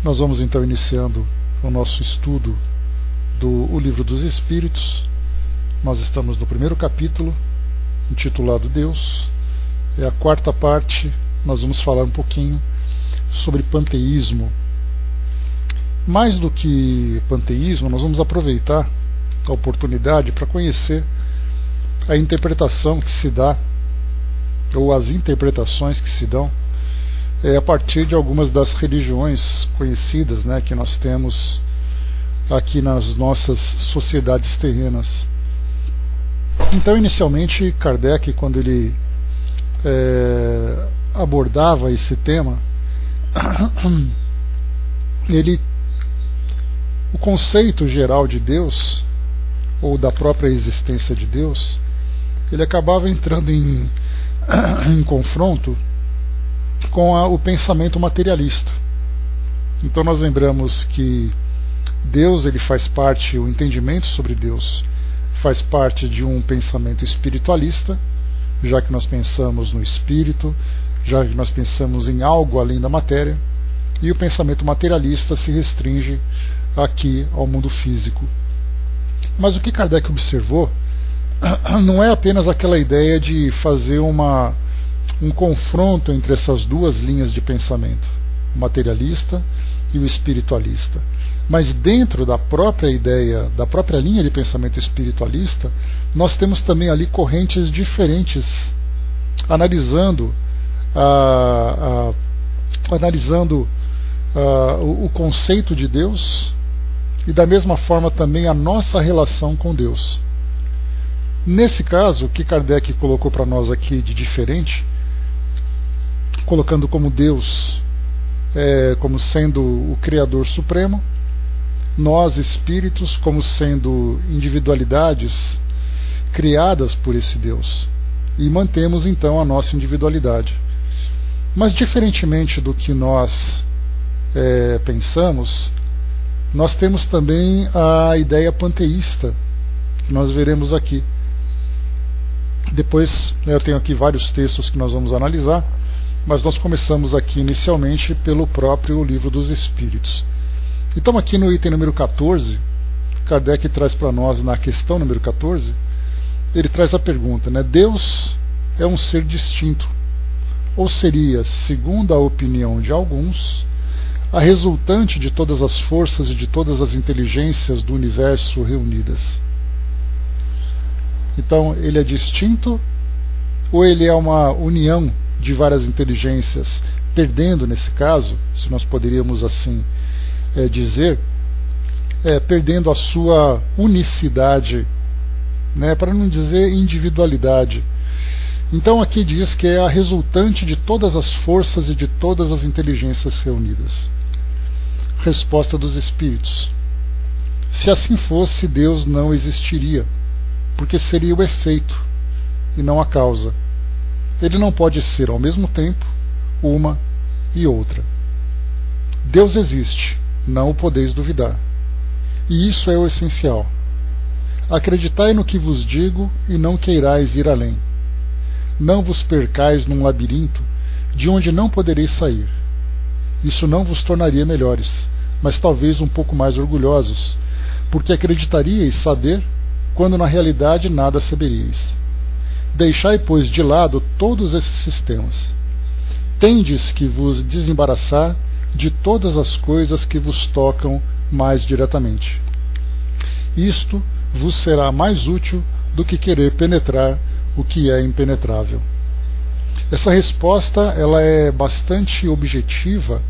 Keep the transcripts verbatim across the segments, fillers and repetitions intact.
Nós vamos então iniciando o nosso estudo do o Livro dos Espíritos. Nós estamos no primeiro capítulo, intitulado Deus. É a quarta parte. Nós vamos falar um pouquinho sobre panteísmo. Mais do que panteísmo, nós vamos aproveitar a oportunidade para conhecer a interpretação que se dá, ou as interpretações que se dão, é, a partir de algumas das religiões conhecidas, né, que nós temos aqui nas nossas sociedades terrenas. Então, inicialmente, Kardec, quando ele é, abordava esse tema, ele, o conceito geral de Deus, ou da própria existência de Deus, ele acabava entrando em, em confronto com a, o pensamento materialista. Então nós lembramos que Deus, ele faz parte, o entendimento sobre Deus faz parte de um pensamento espiritualista, já que nós pensamos no espírito, já que nós pensamos em algo além da matéria, e o pensamento materialista se restringe aqui ao mundo físico. Mas o que Kardec observou não é apenas aquela ideia de fazer uma, um confronto entre essas duas linhas de pensamento, o materialista e o espiritualista. Mas dentro da própria ideia, da própria linha de pensamento espiritualista, nós temos também ali correntes diferentes, analisando, a, a, analisando a, o, o conceito de Deus e da mesma forma também a nossa relação com Deus. Nesse caso, o que Kardec colocou para nós aqui de diferente, colocando como Deus, é, como sendo o Criador Supremo, nós espíritos como sendo individualidades criadas por esse Deus, e mantemos então a nossa individualidade. Mas diferentemente do que nós é, pensamos, nós temos também a ideia panteísta, que nós veremos aqui. Depois, eu tenho aqui vários textos que nós vamos analisar, mas nós começamos aqui inicialmente pelo próprio Livro dos Espíritos. Então aqui no item número quatorze, Kardec traz para nós, na questão número quatorze, ele traz a pergunta, né? Deus é um ser distinto, ou seria, segundo a opinião de alguns, a resultante de todas as forças e de todas as inteligências do universo reunidas? Então, ele é distinto, ou ele é uma união de várias inteligências, perdendo, nesse caso, se nós poderíamos assim é, dizer, é, perdendo a sua unicidade, né, para não dizer individualidade. Então aqui diz que é a resultante de todas as forças e de todas as inteligências reunidas. Resposta dos Espíritos: se assim fosse, Deus não existiria, porque seria o efeito e não a causa. Ele não pode ser ao mesmo tempo uma e outra. Deus existe, não o podeis duvidar. E isso é o essencial. Acreditai no que vos digo e não queirais ir além. Não vos percais num labirinto de onde não podereis sair. Isso não vos tornaria melhores, mas talvez um pouco mais orgulhosos, porque acreditaríeis saber quando na realidade nada saberíeis. Deixai, pois, de lado todos esses sistemas. Tendes que vos desembaraçar de todas as coisas que vos tocam mais diretamente. Isto vos será mais útil do que querer penetrar o que é impenetrável. Essa resposta ela é bastante objetiva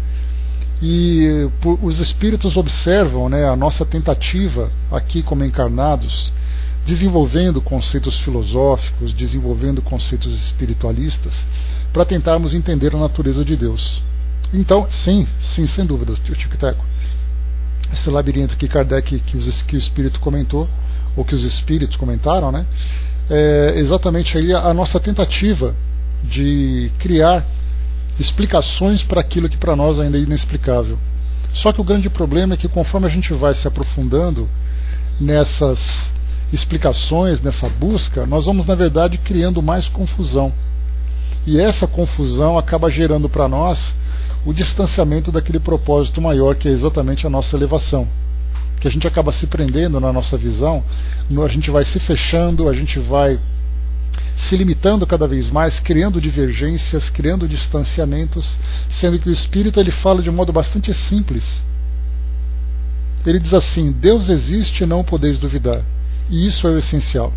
e por, os espíritos observam, né, a nossa tentativa aqui como encarnados, desenvolvendo conceitos filosóficos, desenvolvendo conceitos espiritualistas, para tentarmos entender a natureza de Deus. Então, sim, sim, sem dúvidas, tio Tico-Teco, esse labirinto que Kardec, que, os, que o Espírito comentou, ou que os Espíritos comentaram, né, é exatamente aí a, a nossa tentativa de criar explicações para aquilo que para nós ainda é inexplicável. Só que o grande problema é que conforme a gente vai se aprofundando nessas explicações, nessa busca, nós vamos na verdade criando mais confusão. E essa confusão acaba gerando para nós o distanciamento daquele propósito maior, que é exatamente a nossa elevação. Que a gente acaba se prendendo na nossa visão, a gente vai se fechando, a gente vai se limitando cada vez mais, criando divergências, criando distanciamentos, sendo que o Espírito ele fala de um modo bastante simples. Ele diz assim: Deus existe e não podeis duvidar. E isso é o essencial.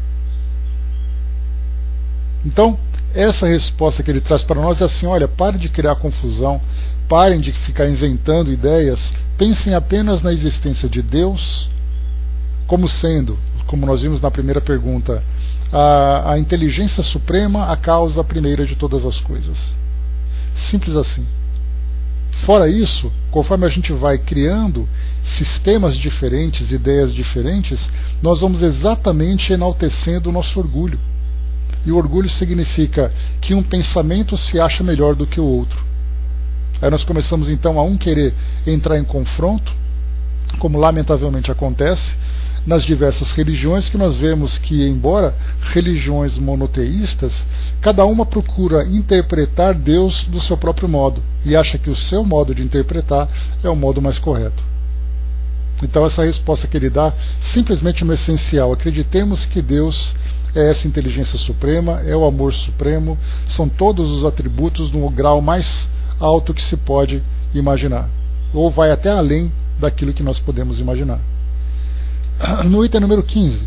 Então, essa resposta que ele traz para nós é assim: olha, parem de criar confusão, parem de ficar inventando ideias, pensem apenas na existência de Deus como sendo, como nós vimos na primeira pergunta, a, a inteligência suprema, a causa primeira de todas as coisas. Simples assim. Fora isso, conforme a gente vai criando sistemas diferentes, ideias diferentes, nós vamos exatamente enaltecendo o nosso orgulho. E o orgulho significa que um pensamento se acha melhor do que o outro. Aí nós começamos então a um querer entrar em confronto, como lamentavelmente acontece nas diversas religiões, que nós vemos que, embora religiões monoteístas, cada uma procura interpretar Deus do seu próprio modo e acha que o seu modo de interpretar é o modo mais correto. Então essa resposta que ele dá simplesmente no essencial: acreditemos que Deus é essa inteligência suprema, é o amor supremo, são todos os atributos no grau mais alto que se pode imaginar, ou vai até além daquilo que nós podemos imaginar. No item número quinze,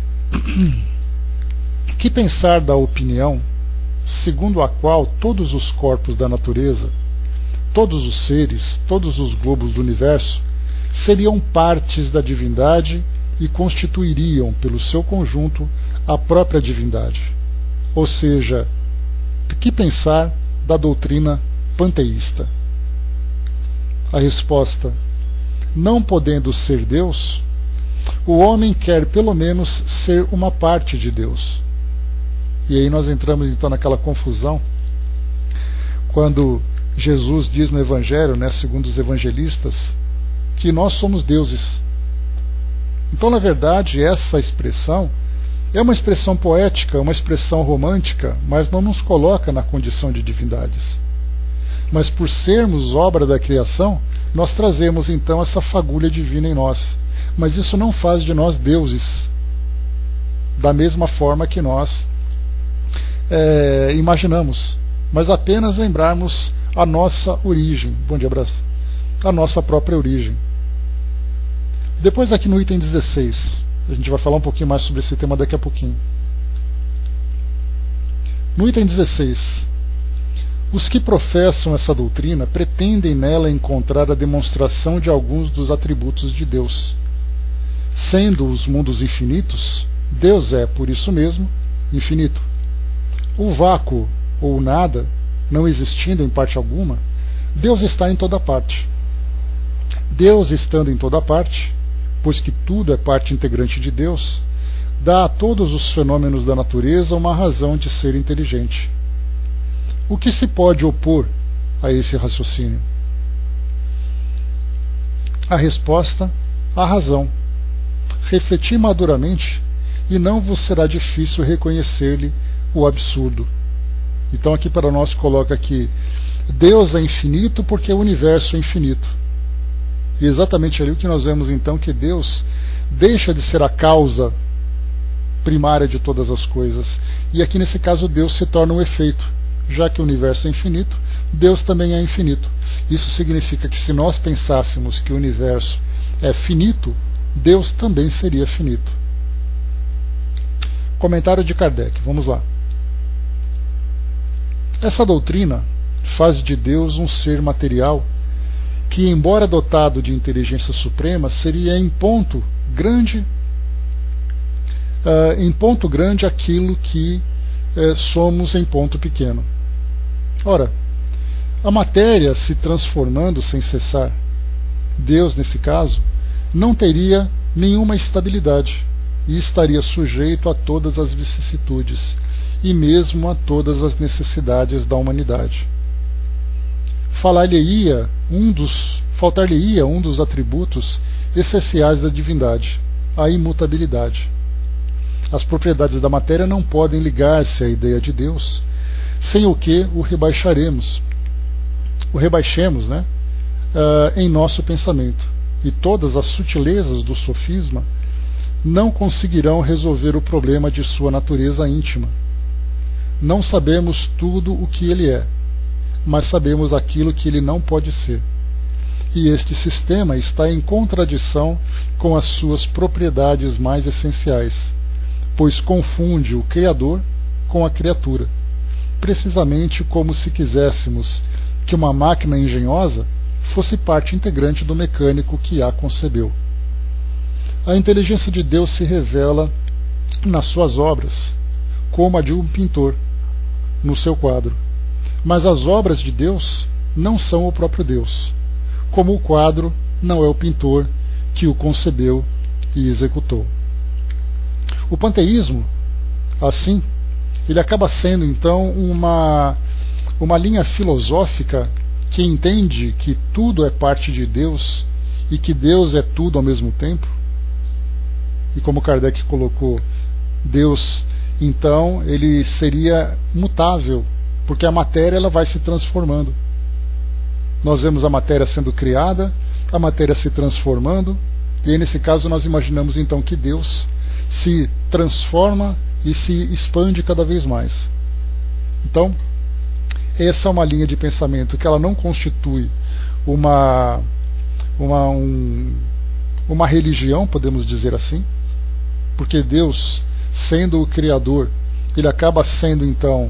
que pensar da opinião segundo a qual todos os corpos da natureza, todos os seres, todos os globos do universo seriam partes da divindade e constituiriam pelo seu conjunto a própria divindade? Ou seja, que pensar da doutrina panteísta? A resposta: não podendo ser Deus, o homem quer pelo menos ser uma parte de Deus. E aí nós entramos então naquela confusão quando Jesus diz no Evangelho, né, segundo os evangelistas, que nós somos deuses. Então, na verdade, essa expressão é uma expressão poética, uma expressão romântica, mas não nos coloca na condição de divindades. Mas por sermos obra da criação, nós trazemos então essa fagulha divina em nós. Mas isso não faz de nós deuses, da mesma forma que nós é, imaginamos, mas apenas lembrarmos a nossa origem. Bom dia, abraço. A nossa própria origem. Depois, aqui no item dezesseis, a gente vai falar um pouquinho mais sobre esse tema daqui a pouquinho. No item dezesseis, os que professam essa doutrina pretendem nela encontrar a demonstração de alguns dos atributos de Deus. Sendo os mundos infinitos, Deus é, por isso mesmo, infinito. O vácuo, ou nada, não existindo em parte alguma, Deus está em toda parte. Deus estando em toda parte, pois que tudo é parte integrante de Deus, dá a todos os fenômenos da natureza uma razão de ser inteligente. O que se pode opor a esse raciocínio? A resposta: a razão. Refleti maduramente e não vos será difícil reconhecer-lhe o absurdo. Então aqui para nós coloca que Deus é infinito porque o universo é infinito. E exatamente ali o que nós vemos então, que Deus deixa de ser a causa primária de todas as coisas. E aqui nesse caso Deus se torna um efeito. Já que o universo é infinito, Deus também é infinito. Isso significa que se nós pensássemos que o universo é finito, Deus também seria finito. Comentário de Kardec, vamos lá. Essa doutrina faz de Deus um ser material que, embora dotado de inteligência suprema, seria em ponto grande, uh, em ponto grande aquilo que uh, somos em ponto pequeno. Ora, a matéria se transformando sem cessar, Deus, nesse caso, não teria nenhuma estabilidade e estaria sujeito a todas as vicissitudes e mesmo a todas as necessidades da humanidade. Falar-lhe-ia um dos, faltar-lhe-ia um dos atributos essenciais da divindade, a imutabilidade. As propriedades da matéria não podem ligar-se à ideia de Deus, sem o que o rebaixaremos. o rebaixemos, né, uh, em nosso pensamento. E todas as sutilezas do sofisma não conseguirão resolver o problema de sua natureza íntima. Não sabemos tudo o que ele é, mas sabemos aquilo que ele não pode ser. E este sistema está em contradição com as suas propriedades mais essenciais, pois confunde o Criador com a criatura, precisamente como se quiséssemos que uma máquina engenhosa fosse parte integrante do mecânico que a concebeu. A inteligência de Deus se revela nas suas obras, como a de um pintor, no seu quadro. Mas as obras de Deus não são o próprio Deus, como o quadro não é o pintor que o concebeu e executou. O panteísmo, assim, ele acaba sendo então uma, uma linha filosófica que entende que tudo é parte de Deus e que Deus é tudo ao mesmo tempo. E como Kardec colocou, Deus, então, ele seria mutável, porque a matéria ela vai se transformando. Nós vemos a matéria sendo criada, a matéria se transformando, e aí, nesse caso nós imaginamos então que Deus se transforma e se expande cada vez mais. Então, essa é uma linha de pensamento que ela não constitui uma, uma, um, uma religião, podemos dizer assim, porque Deus, sendo o Criador, ele acaba sendo então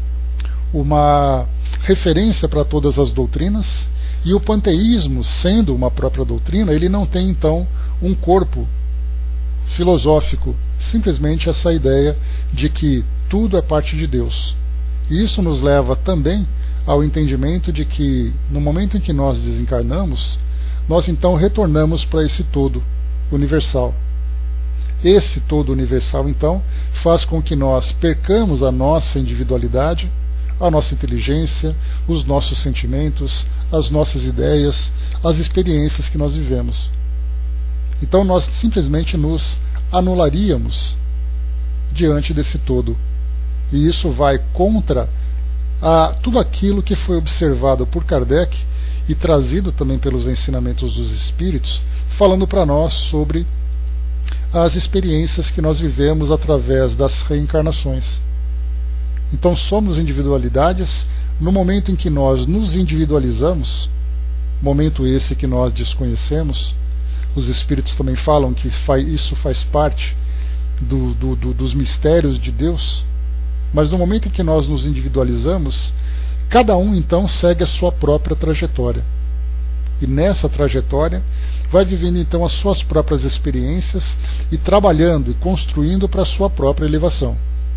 uma referência para todas as doutrinas, e o panteísmo, sendo uma própria doutrina, ele não tem então um corpo filosófico, simplesmente essa ideia de que tudo é parte de Deus. E isso nos leva também ao entendimento de que, no momento em que nós desencarnamos, nós então retornamos para esse todo universal. Esse todo universal, então, faz com que nós percamos a nossa individualidade, a nossa inteligência, os nossos sentimentos, as nossas ideias, as experiências que nós vivemos. Então nós simplesmente nos anularíamos diante desse todo. E isso vai contra a, tudo aquilo que foi observado por Kardec e trazido também pelos ensinamentos dos Espíritos, falando para nós sobre as experiências que nós vivemos através das reencarnações. Então somos individualidades. No momento em que nós nos individualizamos, momento esse que nós desconhecemos, os Espíritos também falam que faz, isso faz parte do, do, do, dos mistérios de Deus, mas no momento em que nós nos individualizamos, cada um então segue a sua própria trajetória. E nessa trajetória vai vivendo então as suas próprias experiências e trabalhando e construindo para a sua própria elevação.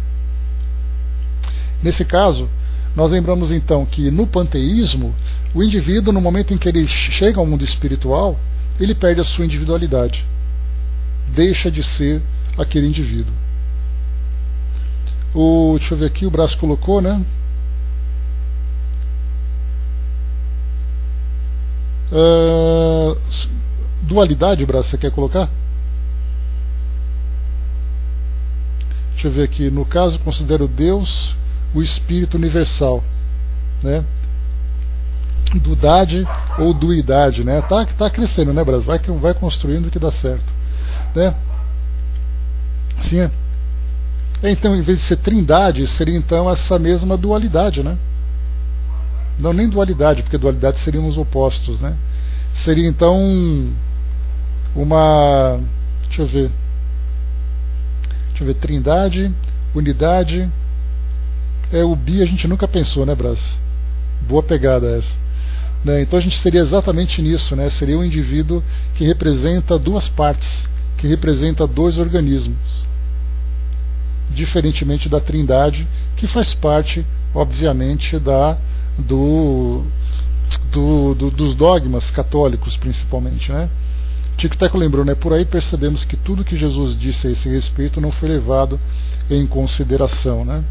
Nesse caso, nós lembramos então que no panteísmo, o indivíduo, no momento em que ele chega ao mundo espiritual, ele perde a sua individualidade, deixa de ser aquele indivíduo. O, deixa eu ver aqui, o Brás colocou, né? Uh, dualidade, Brás, você quer colocar? Deixa eu ver aqui. No caso, considero Deus o Espírito universal, né? Dudade ou duidade, né? Tá, tá crescendo, né, Brás? Vai, vai construindo que dá certo, né? Sim, é. Então, em vez de ser trindade, seria então essa mesma dualidade, né? Não, nem dualidade, porque dualidade seriam os opostos, né? Seria então uma, deixa eu ver, deixa eu ver, trindade, unidade. É, o bi a gente nunca pensou, né, Brás? Boa pegada essa. Né? Então a gente seria exatamente nisso, né? Seria um indivíduo que representa duas partes, que representa dois organismos, diferentemente da trindade, que faz parte, obviamente, da, do, do, do, dos dogmas católicos, principalmente, né? Tico Teco lembrou, né? Por aí percebemos que tudo que Jesus disse a esse respeito não foi levado em consideração, né?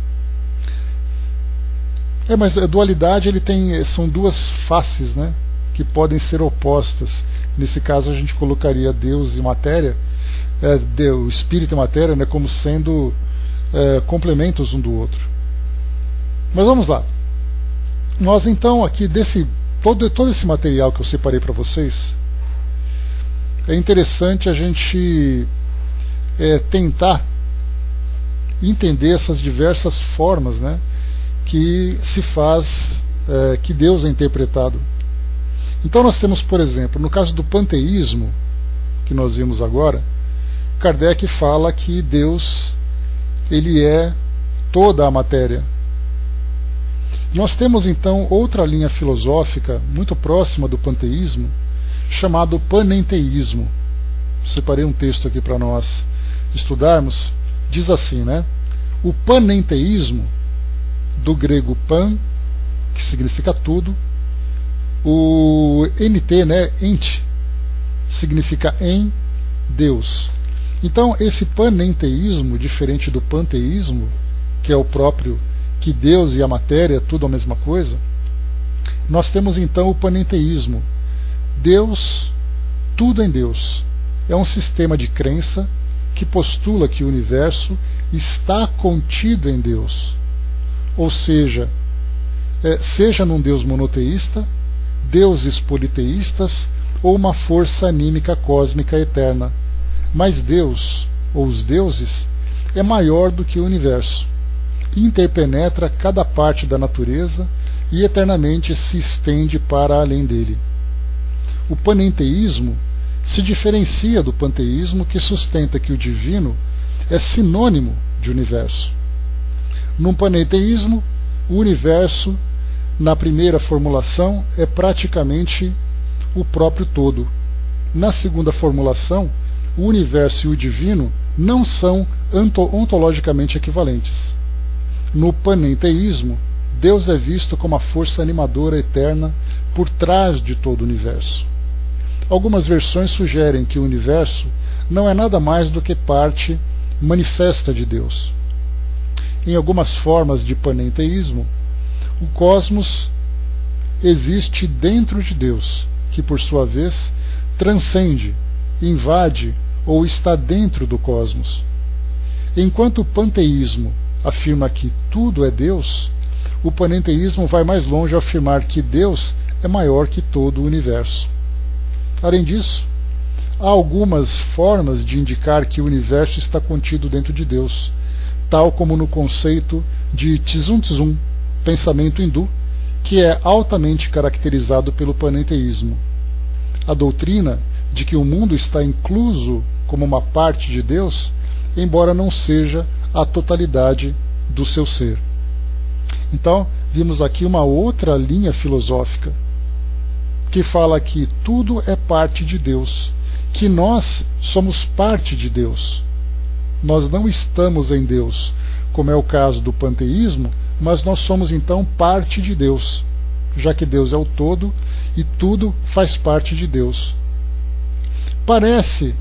É, mas a dualidade ele tem, são duas faces, né, que podem ser opostas. Nesse caso a gente colocaria Deus e matéria, é, Deus, espírito e matéria, né, como sendo é, complementos um do outro. Mas vamos lá. nós então aqui desse todo, todo esse material que eu separei para vocês, é interessante a gente é, tentar entender essas diversas formas, né, que se faz, é, que Deus é interpretado. Então nós temos, por exemplo, no caso do panteísmo, que nós vimos agora, Kardec fala que Deus, ele é toda a matéria. Nós temos então outra linha filosófica muito próxima do panteísmo, chamado panenteísmo. Separei um texto aqui para nós estudarmos. Diz assim, né? O panenteísmo, do grego pan, que significa tudo, o nt, né, ent, significa em Deus. Então esse panenteísmo, diferente do panteísmo, que é o próprio que Deus e a matéria é tudo a mesma coisa, nós temos então o panenteísmo. Deus, tudo em Deus. É um sistema de crença que postula que o universo está contido em Deus. Ou seja, é, seja num Deus monoteísta, deuses politeístas ou uma força anímica cósmica eterna. Mas Deus, ou os deuses, é maior do que o universo. Interpenetra cada parte da natureza e eternamente se estende para além dele. O panenteísmo se diferencia do panteísmo, que sustenta que o divino é sinônimo de universo. No panenteísmo, o universo, na primeira formulação, é praticamente o próprio todo. Na segunda formulação, o universo e o divino não são ontologicamente equivalentes. No panenteísmo, Deus é visto como a força animadora eterna por trás de todo o universo. Algumas versões sugerem que o universo não é nada mais do que parte manifesta de Deus. Em algumas formas de panenteísmo, o cosmos existe dentro de Deus, que por sua vez transcende, invade ou está dentro do cosmos. Enquanto o panteísmo afirma que tudo é Deus, o panenteísmo vai mais longe ao afirmar que Deus é maior que todo o universo. Além disso, há algumas formas de indicar que o universo está contido dentro de Deus, tal como no conceito de Tsum Tsum, pensamento hindu, que é altamente caracterizado pelo panenteísmo. A doutrina de que o mundo está incluso como uma parte de Deus, embora não seja a totalidade do seu ser. Então, vimos aqui uma outra linha filosófica que fala que tudo é parte de Deus, que nós somos parte de Deus. Nós não estamos em Deus, como é o caso do panteísmo, mas nós somos então parte de Deus, já que Deus é o todo e tudo faz parte de Deus. Parece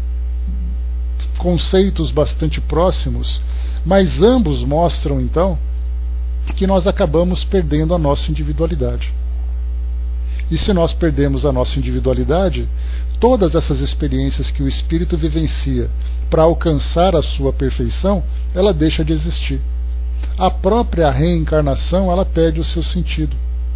conceitos bastante próximos, mas ambos mostram então que nós acabamos perdendo a nossa individualidade. E se nós perdemos a nossa individualidade, todas essas experiências que o espírito vivencia para alcançar a sua perfeição, ela deixa de existir. A própria reencarnação, ela perde o seu sentido.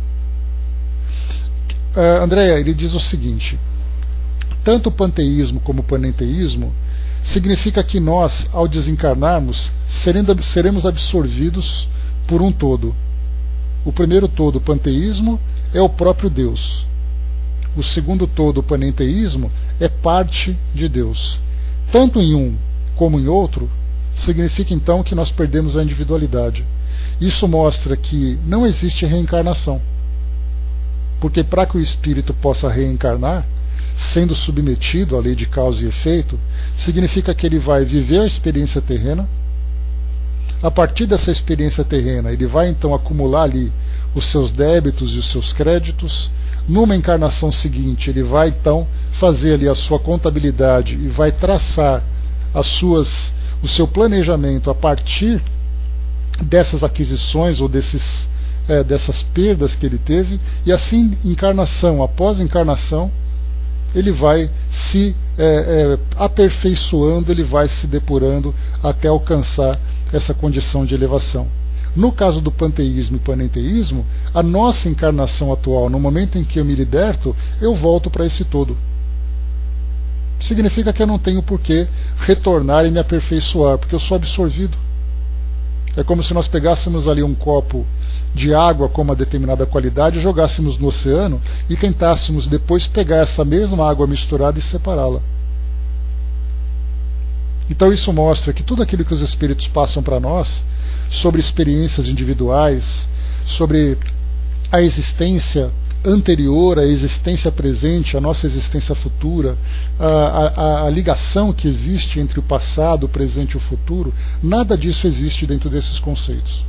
Uh, Andréia, ele diz o seguinte: tanto o panteísmo como o panenteísmo significa que nós, ao desencarnarmos, seremos absorvidos por um todo. O primeiro todo, o panteísmo, é o próprio Deus. O segundo todo, o panenteísmo, é parte de Deus. Tanto em um como em outro, significa então que nós perdemos a individualidade. Isso mostra que não existe reencarnação. Porque para que o espírito possa reencarnar, sendo submetido à lei de causa e efeito, significa que ele vai viver a experiência terrena. A partir dessa experiência terrena, ele vai então acumular ali os seus débitos e os seus créditos. Numa encarnação seguinte, ele vai então fazer ali a sua contabilidade e vai traçar as suas, o seu planejamento a partir dessas aquisições ou desses, é, dessas perdas que ele teve, e assim, encarnação após encarnação, ele vai se é, é, aperfeiçoando, ele vai se depurando até alcançar essa condição de elevação. No caso do panteísmo e panenteísmo, a nossa encarnação atual, no momento em que eu me liberto, eu volto para esse todo. Significa que eu não tenho por que retornar e me aperfeiçoar, porque eu sou absorvido. É como se nós pegássemos ali um copo de água com uma determinada qualidade, jogássemos no oceano e tentássemos depois pegar essa mesma água misturada e separá-la. Então isso mostra que tudo aquilo que os espíritos passam para nós, sobre experiências individuais, sobre a existência anterior, a existência presente, a nossa existência futura, a, a, a ligação que existe entre o passado, o presente e o futuro, nada disso existe dentro desses conceitos.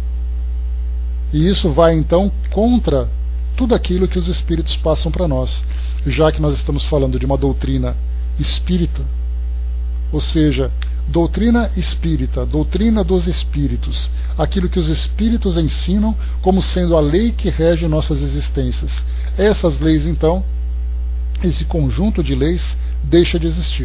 E isso vai então contra tudo aquilo que os espíritos passam para nós, já que nós estamos falando de uma doutrina espírita, ou seja, doutrina espírita, doutrina dos espíritos, aquilo que os espíritos ensinam como sendo a lei que rege nossas existências. Essas leis, então, esse conjunto de leis, deixa de existir.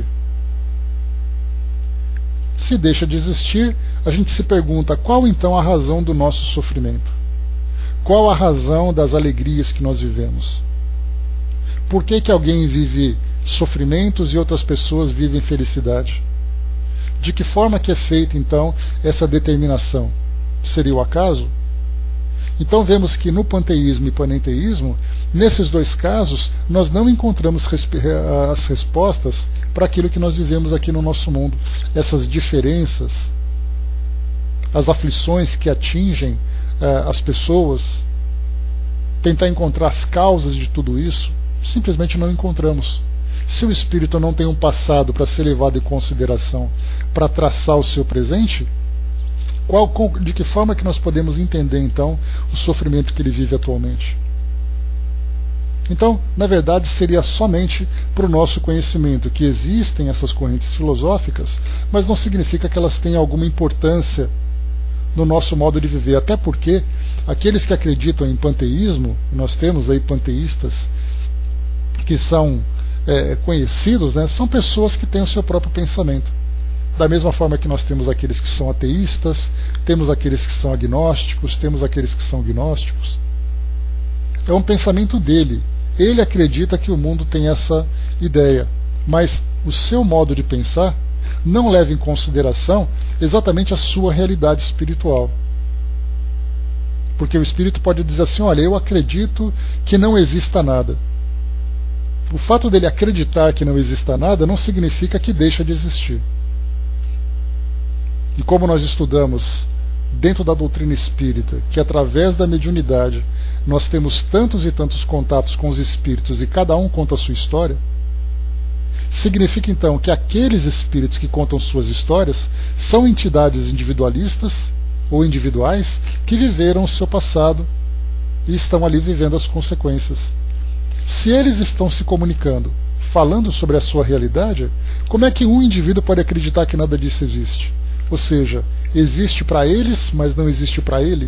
Se deixa de existir, a gente se pergunta qual então a razão do nosso sofrimento? Qual a razão das alegrias que nós vivemos? Por que que alguém vive sofrimentos e outras pessoas vivem felicidade? De que forma que é feita, então, essa determinação? Seria o acaso? Então vemos que no panteísmo e panenteísmo, nesses dois casos, nós não encontramos as respostas para aquilo que nós vivemos aqui no nosso mundo. Essas diferenças, as aflições que atingem eh, as pessoas, tentar encontrar as causas de tudo isso, simplesmente não encontramos. Se o espírito não tem um passado para ser levado em consideração, para traçar o seu presente, qual, de que forma que nós podemos entender então o sofrimento que ele vive atualmente? Então, na verdade, seria somente para o nosso conhecimento que existem essas correntes filosóficas, mas não significa que elas tenham alguma importância no nosso modo de viver, até porque aqueles que acreditam em panteísmo, nós temos aí panteístas que são É, conhecidos, né, são pessoas que têm o seu próprio pensamento. Da mesma forma que nós temos aqueles que são ateístas, temos aqueles que são agnósticos, temos aqueles que são gnósticos. É um pensamento dele. Ele acredita que o mundo tem essa ideia, mas o seu modo de pensar não leva em consideração exatamente a sua realidade espiritual. Porque o espírito pode dizer assim: olha, eu acredito que não exista nada. O fato dele acreditar que não exista nada não significa que deixa de existir. E como nós estudamos dentro da doutrina espírita, que através da mediunidade nós temos tantos e tantos contatos com os espíritos e cada um conta a sua história, significa então que aqueles espíritos que contam suas histórias são entidades individualistas ou individuais que viveram o seu passado e estão ali vivendo as consequências. Se eles estão se comunicando, falando sobre a sua realidade, como é que um indivíduo pode acreditar que nada disso existe? Ou seja, existe para eles, mas não existe para ele?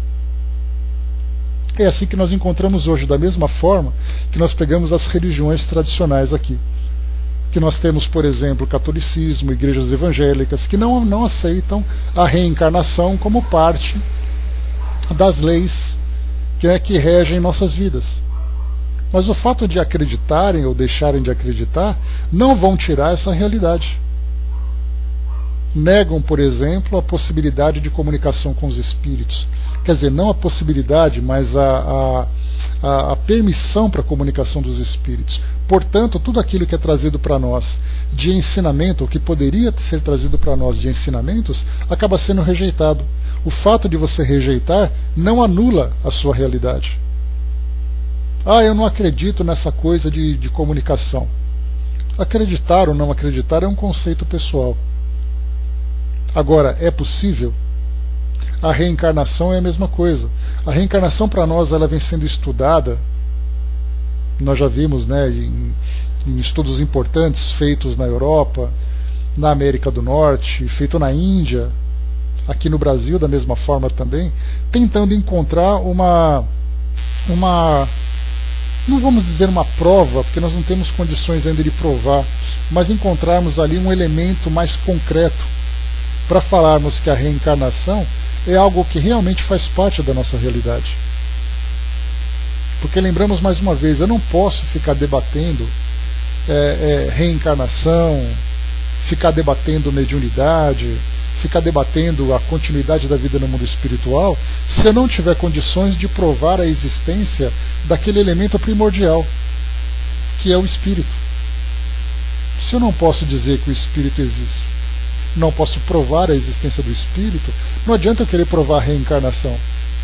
É assim que nós encontramos hoje, da mesma forma que nós pegamos as religiões tradicionais aqui. Que nós temos, por exemplo, o catolicismo, igrejas evangélicas, que não, não aceitam a reencarnação como parte das leis que, é, que regem nossas vidas. Mas o fato de acreditarem ou deixarem de acreditar não vão tirar essa realidade. Negam, por exemplo, a possibilidade de comunicação com os espíritos. Quer dizer, não a possibilidade, mas a, a, a, a permissão para a comunicação dos espíritos. Portanto, tudo aquilo que é trazido para nós de ensinamento, ou que poderia ser trazido para nós de ensinamentos, acaba sendo rejeitado. O fato de você rejeitar não anula a sua realidade. Ah, eu não acredito nessa coisa de, de comunicação. Acreditar ou não acreditar é um conceito pessoal. Agora, é possível? A reencarnação é a mesma coisa. A reencarnação para nós ela vem sendo estudada, nós já vimos, né, em, em estudos importantes feitos na Europa, na América do Norte, feito na Índia, aqui no Brasil da mesma forma também, tentando encontrar uma... uma não vamos dizer uma prova, porque nós não temos condições ainda de provar, mas encontrarmos ali um elemento mais concreto para falarmos que a reencarnação é algo que realmente faz parte da nossa realidade. Porque lembramos mais uma vez, eu não posso ficar debatendo é, é, reencarnação, ficar debatendo mediunidade, ficar debatendo a continuidade da vida no mundo espiritual, se eu não tiver condições de provar a existência daquele elemento primordial, que é o espírito. Se eu não posso dizer que o espírito existe, não posso provar a existência do espírito, não adianta eu querer provar a reencarnação.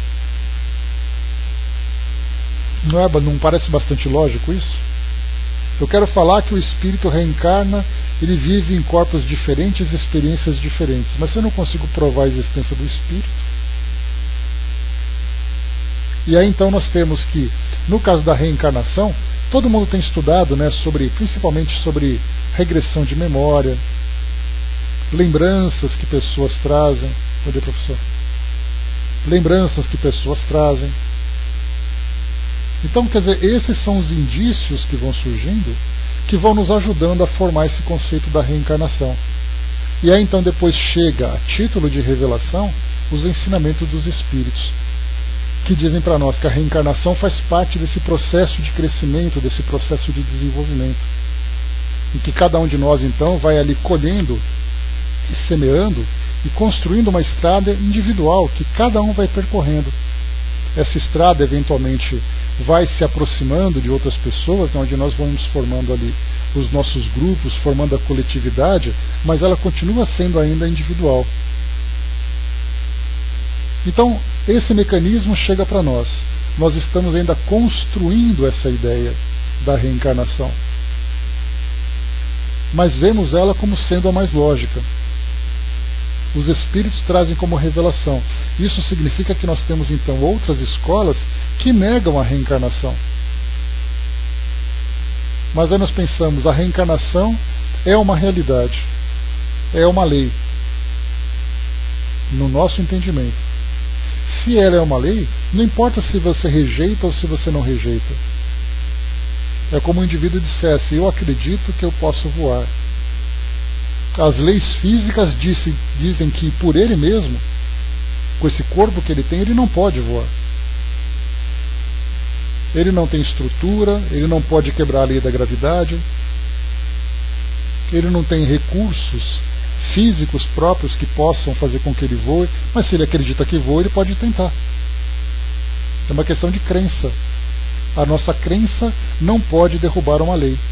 Não, é, não parece bastante lógico isso? Eu quero falar que o espírito reencarna, ele vive em corpos diferentes, experiências diferentes, mas se eu não consigo provar a existência do espírito. E aí então nós temos que, no caso da reencarnação, todo mundo tem estudado, né, sobre, principalmente sobre regressão de memória, lembranças que pessoas trazem. Bom dia, professor. Lembranças que pessoas trazem. Então, quer dizer, esses são os indícios que vão surgindo, que vão nos ajudando a formar esse conceito da reencarnação. E aí então depois chega, a título de revelação, os ensinamentos dos espíritos, que dizem para nós que a reencarnação faz parte desse processo de crescimento, desse processo de desenvolvimento, em que cada um de nós então vai ali colhendo e semeando e construindo uma estrada individual que cada um vai percorrendo. Essa estrada eventualmente vai se aproximando de outras pessoas, onde nós vamos formando ali os nossos grupos, formando a coletividade, mas ela continua sendo ainda individual. Então, esse mecanismo chega para nós. Nós estamos ainda construindo essa ideia da reencarnação. Mas vemos ela como sendo a mais lógica. Os espíritos trazem como revelação. Isso significa que nós temos então outras escolas que negam a reencarnação. Mas aí nós pensamos, a reencarnação é uma realidade, é uma lei, no nosso entendimento. Se ela é uma lei, não importa se você rejeita ou se você não rejeita. É como o indivíduo dissesse, eu acredito que eu posso voar. As leis físicas dizem, dizem que por ele mesmo, com esse corpo que ele tem, ele não pode voar. Ele não tem estrutura, ele não pode quebrar a lei da gravidade, ele não tem recursos físicos próprios que possam fazer com que ele voe, mas se ele acredita que voa, ele pode tentar. É uma questão de crença. A nossa crença não pode derrubar uma lei.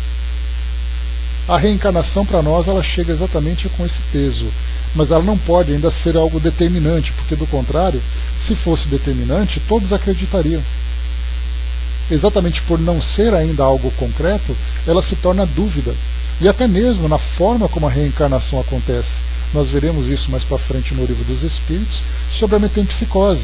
A reencarnação para nós ela chega exatamente com esse peso, mas ela não pode ainda ser algo determinante, porque do contrário, se fosse determinante, todos acreditariam. Exatamente por não ser ainda algo concreto, ela se torna dúvida. E até mesmo na forma como a reencarnação acontece. Nós veremos isso mais para frente no Livro dos Espíritos, sobre a metempsicose.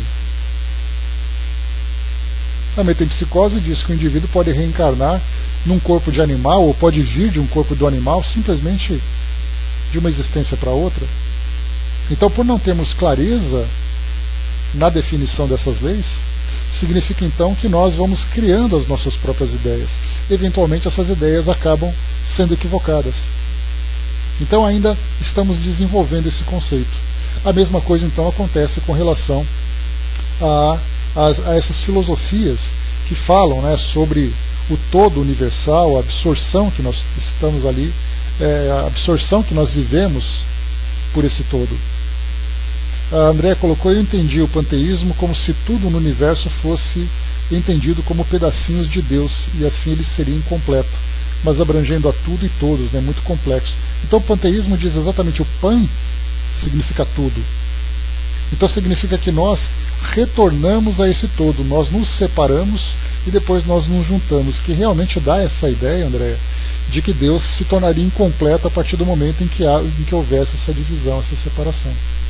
A metempsicose diz que o indivíduo pode reencarnar num corpo de animal, ou pode vir de um corpo do animal, simplesmente de uma existência para outra. Então, por não termos clareza na definição dessas leis, significa então que nós vamos criando as nossas próprias ideias. Eventualmente essas ideias acabam sendo equivocadas. Então ainda estamos desenvolvendo esse conceito. A mesma coisa então acontece com relação a, a, a essas filosofias que falam, né, sobre o todo universal, a absorção que nós estamos ali, é, a absorção que nós vivemos por esse todo. A André colocou, eu entendi o panteísmo como se tudo no universo fosse entendido como pedacinhos de Deus, e assim ele seria incompleto, mas abrangendo a tudo e todos, né, muito complexo. Então o panteísmo diz exatamente, o pan significa tudo. Então significa que nós retornamos a esse todo, nós nos separamos e depois nós nos juntamos, que realmente dá essa ideia, André, de que Deus se tornaria incompleto a partir do momento em que, há, em que houvesse essa divisão, essa separação.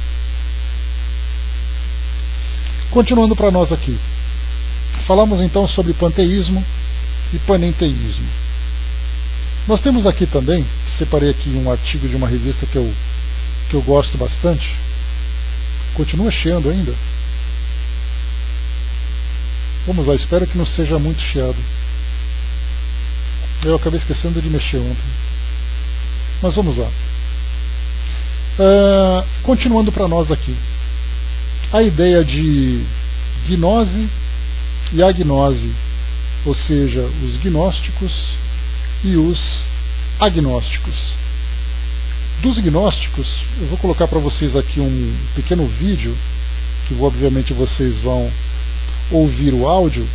Continuando para nós aqui. Falamos então sobre panteísmo e panenteísmo. Nós temos aqui também, separei aqui um artigo de uma revista que eu, que eu gosto bastante. Continua chiando ainda? Vamos lá, espero que não seja muito chiado. Eu acabei esquecendo de mexer ontem. Mas vamos lá. Uh, continuando para nós aqui. a ideia de gnose e agnose, ou seja, os gnósticos e os agnósticos. Dos gnósticos, eu vou colocar para vocês aqui um pequeno vídeo, que obviamente vocês vão ouvir o áudio,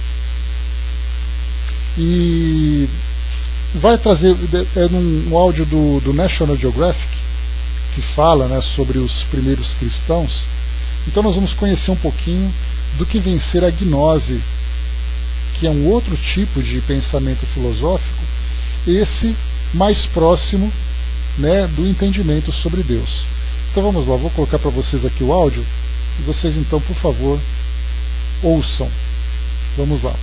e vai trazer, é um áudio do, do National Geographic, que fala, né, sobre os primeiros cristãos. Então nós vamos conhecer um pouquinho do que vem ser a gnose, que é um outro tipo de pensamento filosófico, esse mais próximo, né, do entendimento sobre Deus. Então vamos lá, vou colocar para vocês aqui o áudio, e vocês então, por favor, ouçam. Vamos lá.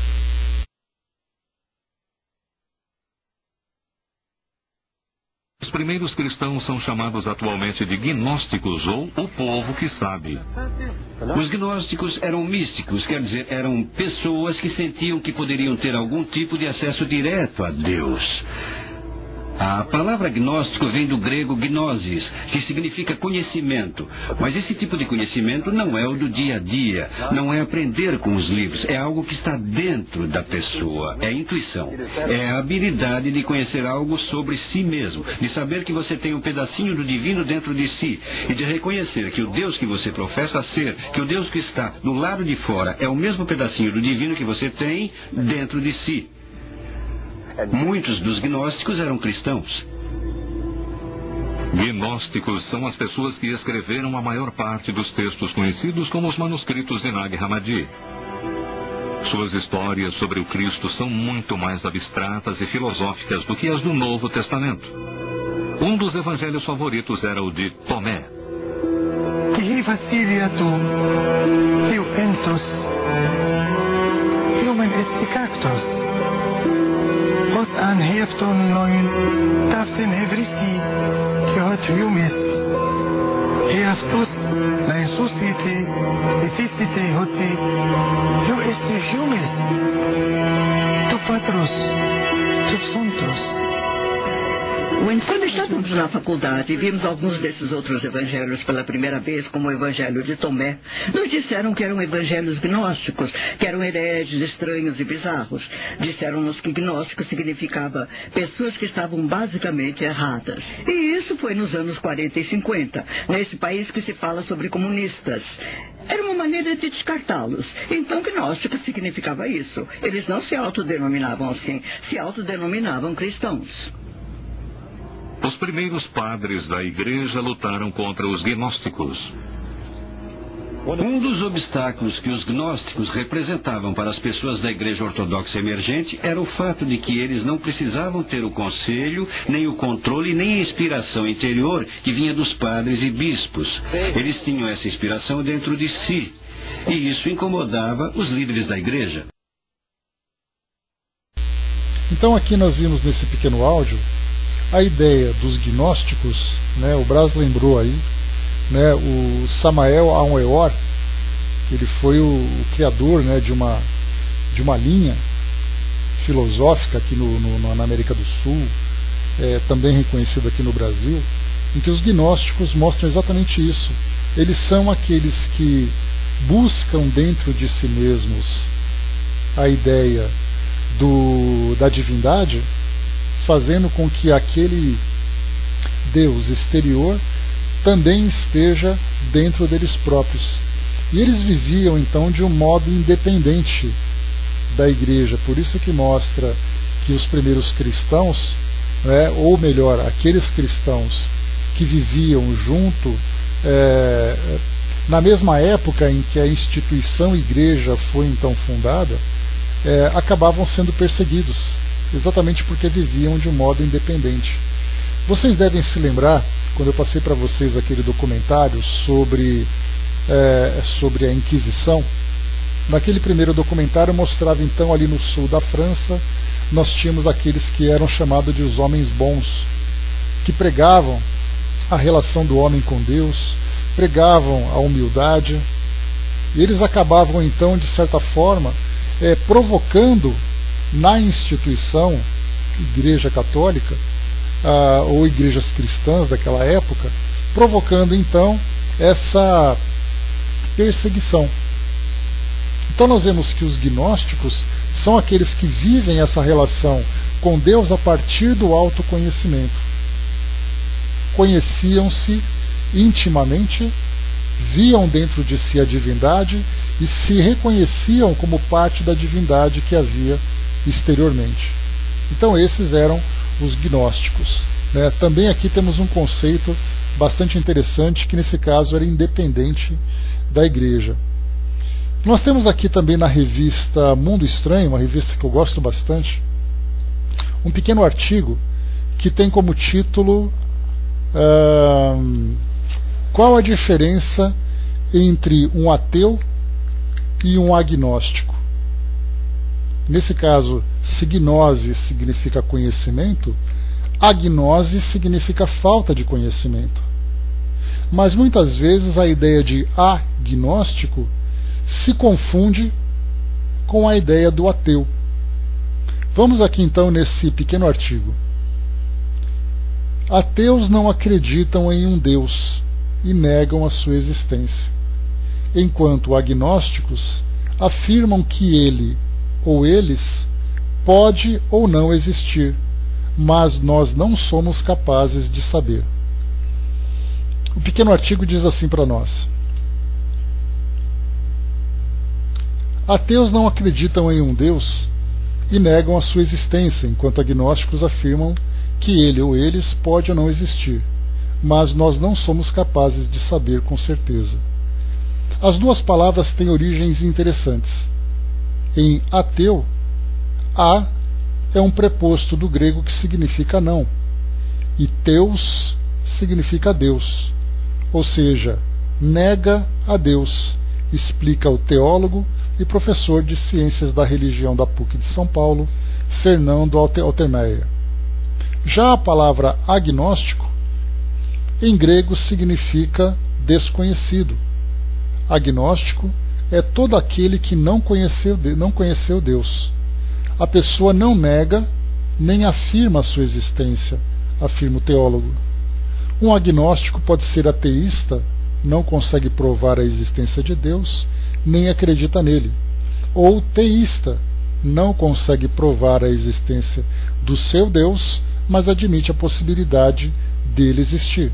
Os primeiros cristãos são chamados atualmente de gnósticos, ou o povo que sabe. Os gnósticos eram místicos, quer dizer, eram pessoas que sentiam que poderiam ter algum tipo de acesso direto a Deus. A palavra gnóstico vem do grego gnosis, que significa conhecimento. Mas esse tipo de conhecimento não é o do dia a dia, não é aprender com os livros, é algo que está dentro da pessoa, é intuição. É a habilidade de conhecer algo sobre si mesmo, de saber que você tem um pedacinho do divino dentro de si, e de reconhecer que o Deus que você professa ser, que o Deus que está do lado de fora, é o mesmo pedacinho do divino que você tem dentro de si. Muitos dos gnósticos eram cristãos. Gnósticos são as pessoas que escreveram a maior parte dos textos conhecidos como os manuscritos de Nag Hammadi. Suas histórias sobre o Cristo são muito mais abstratas e filosóficas do que as do Novo Testamento. Um dos evangelhos favoritos era o de Tomé. Hos an hefton neun taften hevrisi que hot yumis heftus na insusite etisite hoti yu esse yumis tu patros tu santos. Quando estávamos na faculdade e vimos alguns desses outros evangelhos pela primeira vez, como o evangelho de Tomé, nos disseram que eram evangelhos gnósticos, que eram hereges estranhos e bizarros. Disseram-nos que gnóstico significava pessoas que estavam basicamente erradas. E isso foi nos anos quarenta e cinquenta, nesse país que se fala sobre comunistas. Era uma maneira de descartá-los. Então, gnóstico significava isso. Eles não se autodenominavam assim, se autodenominavam cristãos. Os primeiros padres da igreja lutaram contra os gnósticos. Um dos obstáculos que os gnósticos representavam para as pessoas da igreja ortodoxa emergente era o fato de que eles não precisavam ter o conselho, nem o controle, nem a inspiração interior que vinha dos padres e bispos. Eles tinham essa inspiração dentro de si. E isso incomodava os líderes da igreja. Então aqui nós vimos nesse pequeno áudio a ideia dos gnósticos, né, o Braz lembrou aí, né, o Samael Aun Weor, ele foi o, o criador, né, de, uma, de uma linha filosófica aqui no, no, na América do Sul, é, também reconhecido aqui no Brasil, em que os gnósticos mostram exatamente isso. Eles são aqueles que buscam dentro de si mesmos a ideia do, da divindade, fazendo com que aquele Deus exterior também esteja dentro deles próprios. E eles viviam então de um modo independente da igreja, por isso que mostra que os primeiros cristãos, né, ou melhor, aqueles cristãos que viviam junto, é, na mesma época em que a instituição igreja foi então fundada, é, acabavam sendo perseguidos, exatamente porque viviam de um modo independente. Vocês devem se lembrar, quando eu passei para vocês aquele documentário sobre, é, sobre a Inquisição, naquele primeiro documentário mostrava então ali no sul da França, nós tínhamos aqueles que eram chamados de os homens bons, que pregavam a relação do homem com Deus, pregavam a humildade, e eles acabavam então, de certa forma, é, provocando na instituição Igreja Católica, ah, ou igrejas cristãs daquela época, provocando então essa perseguição. Então nós vemos que os gnósticos são aqueles que vivem essa relação com Deus a partir do autoconhecimento. Conheciam-se intimamente, viam dentro de si a divindade e se reconheciam como parte da divindade que havia exteriormente. Então esses eram os gnósticos, né? Também aqui temos um conceito bastante interessante, que nesse caso era independente da igreja. Nós temos aqui também na revista Mundo Estranho, uma revista que eu gosto bastante, um pequeno artigo que tem como título uh, qual a diferença entre um ateu e um agnóstico. Nesse caso, se gnose significa conhecimento, agnose significa falta de conhecimento. Mas muitas vezes a ideia de agnóstico se confunde com a ideia do ateu. Vamos aqui então nesse pequeno artigo. Ateus não acreditam em um Deus e negam a sua existência, enquanto agnósticos afirmam que ele ou eles pode ou não existir, mas nós não somos capazes de saber. O pequeno artigo diz assim para nós: ateus não acreditam em um Deus e negam a sua existência, enquanto agnósticos afirmam que ele ou eles pode ou não existir, mas nós não somos capazes de saber com certeza. As duas palavras têm origens interessantes. Em ateu, a é um preposto do grego que significa não, e teus significa Deus, ou seja, nega a Deus, explica o teólogo e professor de Ciências da Religião da P U C de São Paulo, Fernando Altermeyer. Já a palavra agnóstico, em grego, significa desconhecido. Agnóstico é todo aquele que não conheceu, não conheceu Deus. A pessoa não nega nem afirma a sua existência, afirma o teólogo. Um agnóstico pode ser ateísta, não consegue provar a existência de Deus, nem acredita nele. Ou teísta, não consegue provar a existência do seu Deus, mas admite a possibilidade dele existir.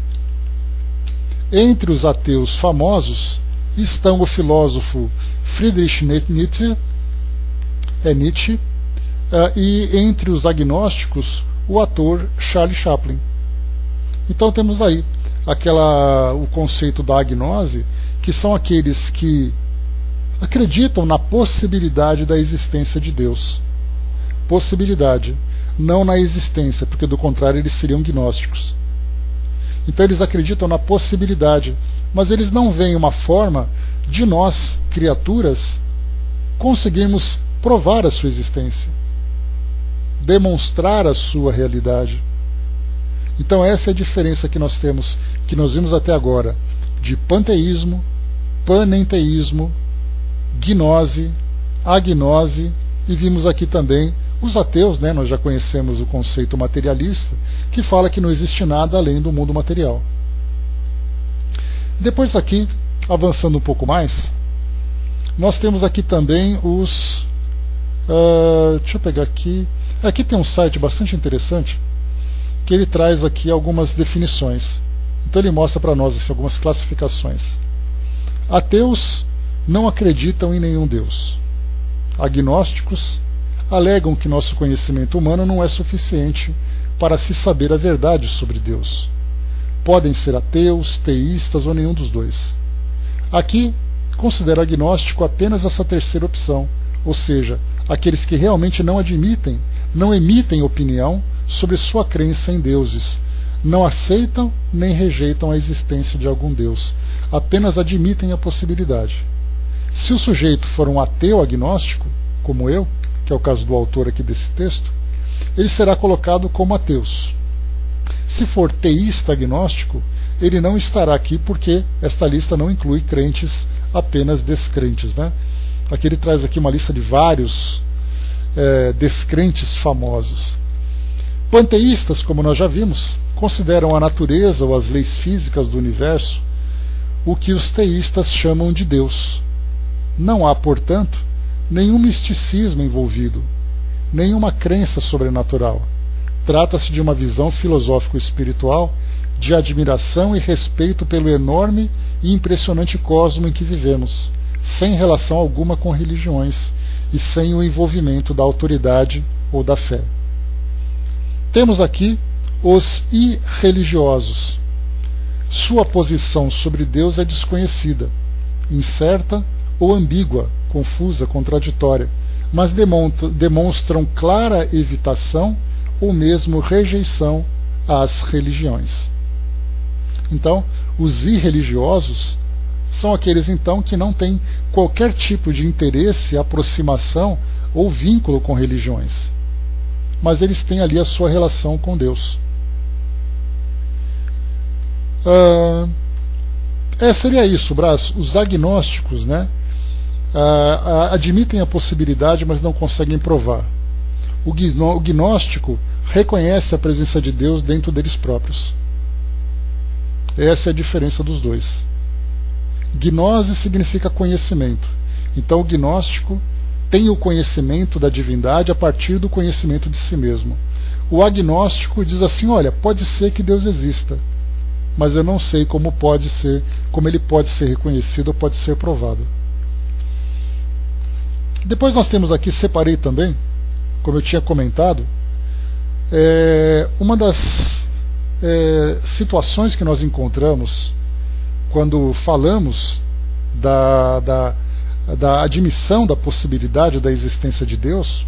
Entre os ateus famosos estão o filósofo Friedrich Nietzsche, é Nietzsche, uh, e entre os agnósticos o ator Charlie Chaplin. Então temos aí aquela, o conceito da agnose, que são aqueles que acreditam na possibilidade da existência de Deus. Possibilidade, não na existência, porque do contrário eles seriam gnósticos. Então eles acreditam na possibilidade, mas eles não veem uma forma de nós, criaturas, conseguirmos provar a sua existência, demonstrar a sua realidade. Então essa é a diferença que nós temos, que nós vimos até agora, de panteísmo, panenteísmo, gnose, agnose, e vimos aqui também os ateus, né, nós já conhecemos o conceito materialista, que fala que não existe nada além do mundo material. Depois aqui, avançando um pouco mais, nós temos aqui também os... Uh, deixa eu pegar aqui... Aqui tem um site bastante interessante, que ele traz aqui algumas definições. Então ele mostra para nós assim, algumas classificações. Ateus não acreditam em nenhum Deus. Agnósticos alegam que nosso conhecimento humano não é suficiente para se saber a verdade sobre Deus. Podem ser ateus, teístas ou nenhum dos dois. Aqui, considero agnóstico apenas essa terceira opção, ou seja, aqueles que realmente não admitem, não emitem opinião sobre sua crença em deuses, não aceitam nem rejeitam a existência de algum Deus, apenas admitem a possibilidade. Se o sujeito for um ateu agnóstico, como eu, que é o caso do autor aqui desse texto, ele será colocado como ateus. Se for teísta agnóstico, ele não estará aqui porque esta lista não inclui crentes, apenas descrentes, né? Aqui ele traz aqui uma lista de vários é, descrentes famosos. Panteístas, como nós já vimos, consideram a natureza ou as leis físicas do universo o que os teístas chamam de Deus. Não há, portanto, nenhum misticismo envolvido, nenhuma crença sobrenatural. Trata-se de uma visão filosófico-espiritual de admiração e respeito pelo enorme e impressionante cosmo em que vivemos, sem relação alguma com religiões e sem o envolvimento da autoridade ou da fé. Temos aqui os irreligiosos. Sua posição sobre Deus é desconhecida, incerta ou ambígua, confusa, contraditória, mas demonstram clara evitação ou mesmo rejeição às religiões. Então, os irreligiosos são aqueles então que não têm qualquer tipo de interesse, aproximação ou vínculo com religiões, mas eles têm ali a sua relação com Deus. Uh, é, seria isso, Brás. Os agnósticos, né, uh, uh, admitem a possibilidade, mas não conseguem provar. O, gno, o gnóstico reconhece a presença de Deus dentro deles próprios. Essa é a diferença dos dois. Gnose significa conhecimento. Então o gnóstico tem o conhecimento da divindade a partir do conhecimento de si mesmo. O agnóstico diz assim: olha, pode ser que Deus exista, mas eu não sei como pode ser, como ele pode ser reconhecido ou pode ser provado. Depois nós temos aqui, separei também, como eu tinha comentado, é, uma das é, situações que nós encontramos quando falamos da, da, da admissão da possibilidade da existência de Deus.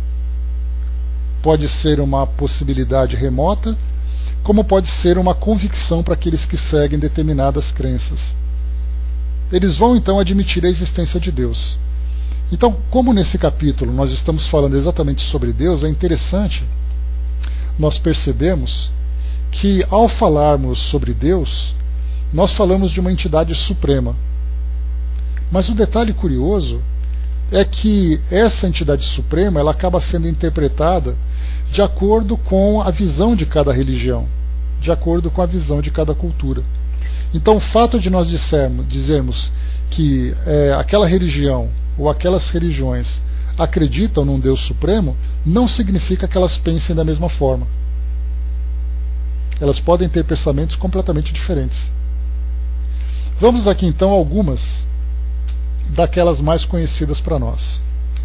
Pode ser uma possibilidade remota, como pode ser uma convicção para aqueles que seguem determinadas crenças. Eles vão então admitir a existência de Deus. Então, como nesse capítulo nós estamos falando exatamente sobre Deus, é interessante nós percebemos que ao falarmos sobre Deus, nós falamos de uma entidade suprema. Mas o detalhe curioso é que essa entidade suprema ela acaba sendo interpretada de acordo com a visão de cada religião, de acordo com a visão de cada cultura. Então o fato de nós dissermos, dizermos que é, aquela religião ou aquelas religiões acreditam num Deus supremo, não significa que elas pensem da mesma forma. Elas podem ter pensamentos completamente diferentes. Vamos aqui então a algumas daquelas mais conhecidas para nós.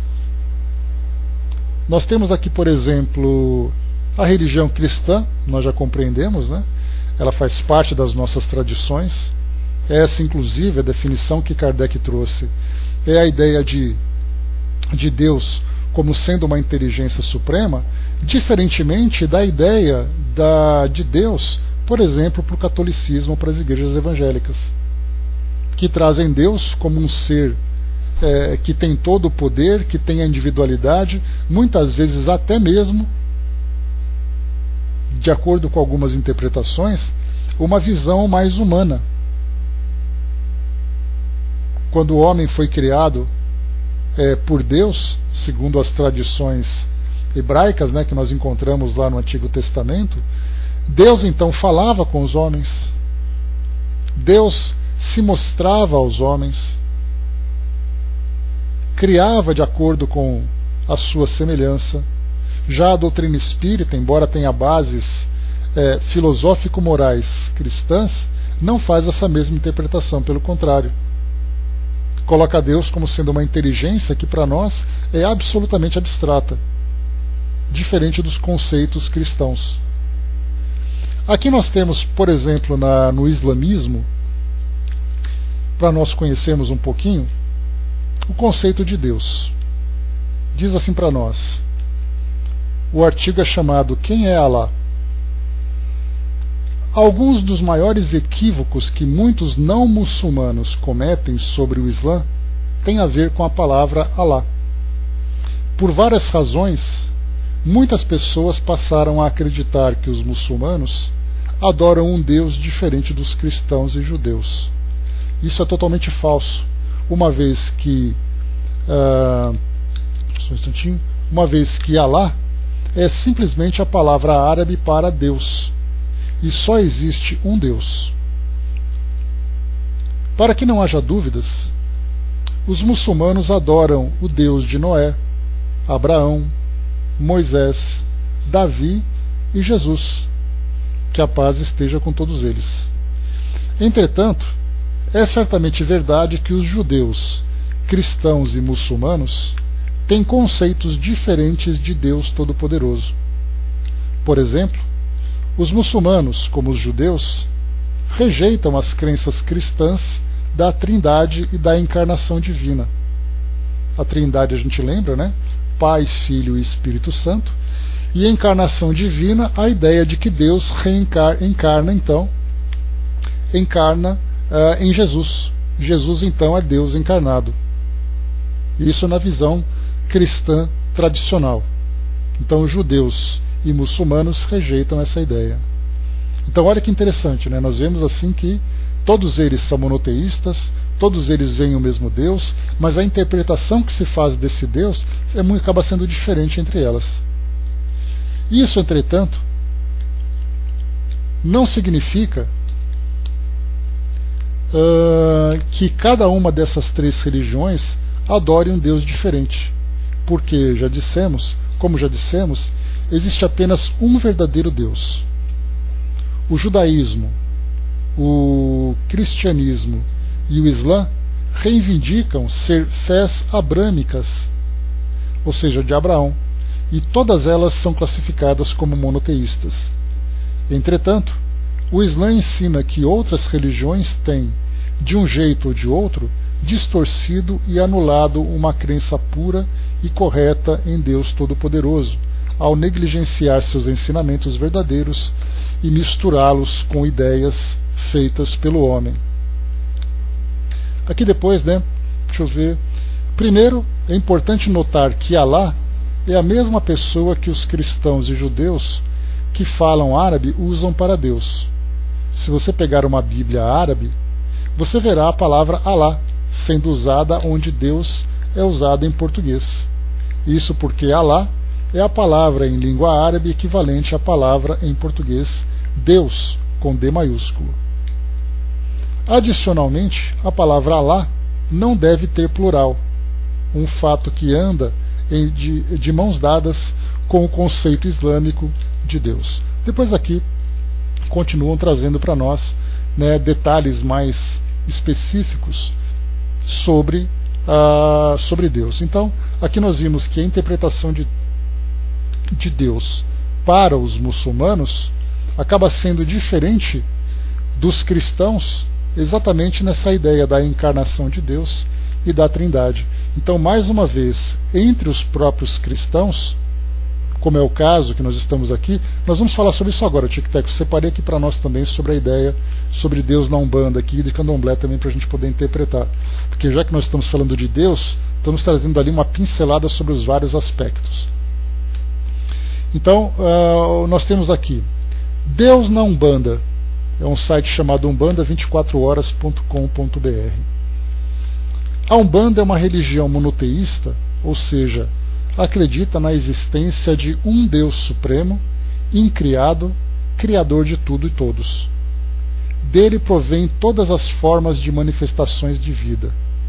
Nós temos aqui, por exemplo, a religião cristã, nós já compreendemos, né? Ela faz parte das nossas tradições. Essa, inclusive, a definição que Kardec trouxe é a ideia de, de Deus como sendo uma inteligência suprema, diferentemente da ideia da, de Deus, por exemplo, para o catolicismo, para as igrejas evangélicas, que trazem Deus como um ser é, que tem todo o poder, que tem a individualidade, muitas vezes até mesmo, de acordo com algumas interpretações, uma visão mais humana. Quando o homem foi criado é, por Deus, segundo as tradições hebraicas, né, que nós encontramos lá no Antigo Testamento, Deus então falava com os homens, Deus se mostrava aos homens, criava de acordo com a sua semelhança. Já a doutrina espírita, embora tenha bases é, filosófico-morais cristãs, não faz essa mesma interpretação, pelo contrário. Coloca Deus como sendo uma inteligência que para nós é absolutamente abstrata, diferente dos conceitos cristãos. Aqui nós temos, por exemplo, na, no islamismo, para nós conhecermos um pouquinho, o conceito de Deus. Diz assim para nós, o artigo é chamado Quem é Alá? Alguns dos maiores equívocos que muitos não muçulmanos cometem sobre o Islã têm a ver com a palavra Alá. Por várias razões, muitas pessoas passaram a acreditar que os muçulmanos adoram um Deus diferente dos cristãos e judeus. Isso é totalmente falso, uma vez que uh, só um instantinho, uma vez que Alá é simplesmente a palavra árabe para Deus, e só existe um Deus. Para que não haja dúvidas, os muçulmanos adoram o Deus de Noé, Abraão, Moisés, Davi e Jesus. Que a paz esteja com todos eles. Entretanto, é certamente verdade que os judeus, cristãos e muçulmanos têm conceitos diferentes de Deus Todo-Poderoso. Por exemplo, os muçulmanos, como os judeus, rejeitam as crenças cristãs da Trindade e da encarnação divina. A Trindade a gente lembra, né? Pai, Filho e Espírito Santo. E a encarnação divina, a ideia de que Deus reencarna, encarna, então, encarna uh, em Jesus. Jesus, então, é Deus encarnado. Isso na visão cristã tradicional. Então, os judeus e muçulmanos rejeitam essa ideia. Então, olha que interessante, né? Nós vemos assim que todos eles são monoteístas, todos eles veem o mesmo Deus, mas a interpretação que se faz desse Deus é muito, acaba sendo diferente entre elas. Isso, entretanto, não significa uh, que cada uma dessas três religiões adore um Deus diferente, porque já dissemos, como já dissemos, existe apenas um verdadeiro Deus. O judaísmo, o cristianismo e o islã reivindicam ser fés abrâmicas, ou seja, de Abraão, e todas elas são classificadas como monoteístas. Entretanto, o Islã ensina que outras religiões têm, de um jeito ou de outro, distorcido e anulado uma crença pura e correta em Deus Todo-Poderoso, ao negligenciar seus ensinamentos verdadeiros e misturá-los com ideias feitas pelo homem. Aqui depois, né, deixa eu ver. Primeiro, é importante notar que Alá é a mesma pessoa que os cristãos e judeus que falam árabe usam para Deus. Se você pegar uma Bíblia árabe, você verá a palavra Alá sendo usada onde Deus é usada em português. Isso porque Alá é a palavra em língua árabe equivalente à palavra em português Deus, com D maiúsculo. Adicionalmente, a palavra Alá não deve ter plural, um fato que anda De, de mãos dadas com o conceito islâmico de Deus. Depois aqui continuam trazendo para nós, né, detalhes mais específicos sobre, uh, sobre Deus. Então, aqui nós vimos que a interpretação de, de Deus para os muçulmanos acaba sendo diferente dos cristãos, exatamente nessa ideia da encarnação de Deus e da Trindade. Então, mais uma vez, entre os próprios cristãos, como é o caso que nós estamos aqui, nós vamos falar sobre isso agora, Tic-Tac. Separei aqui para nós também sobre a ideia sobre Deus na Umbanda aqui, e de Candomblé também, para a gente poder interpretar. Porque já que nós estamos falando de Deus, estamos trazendo ali uma pincelada sobre os vários aspectos. Então, uh, nós temos aqui Deus na Umbanda. É um site chamado umbanda vinte e quatro horas ponto com ponto b r. A Umbanda é uma religião monoteísta, ou seja, acredita na existência de um Deus supremo, incriado, criador de tudo e todos. Dele provém todas as formas de manifestações de vida.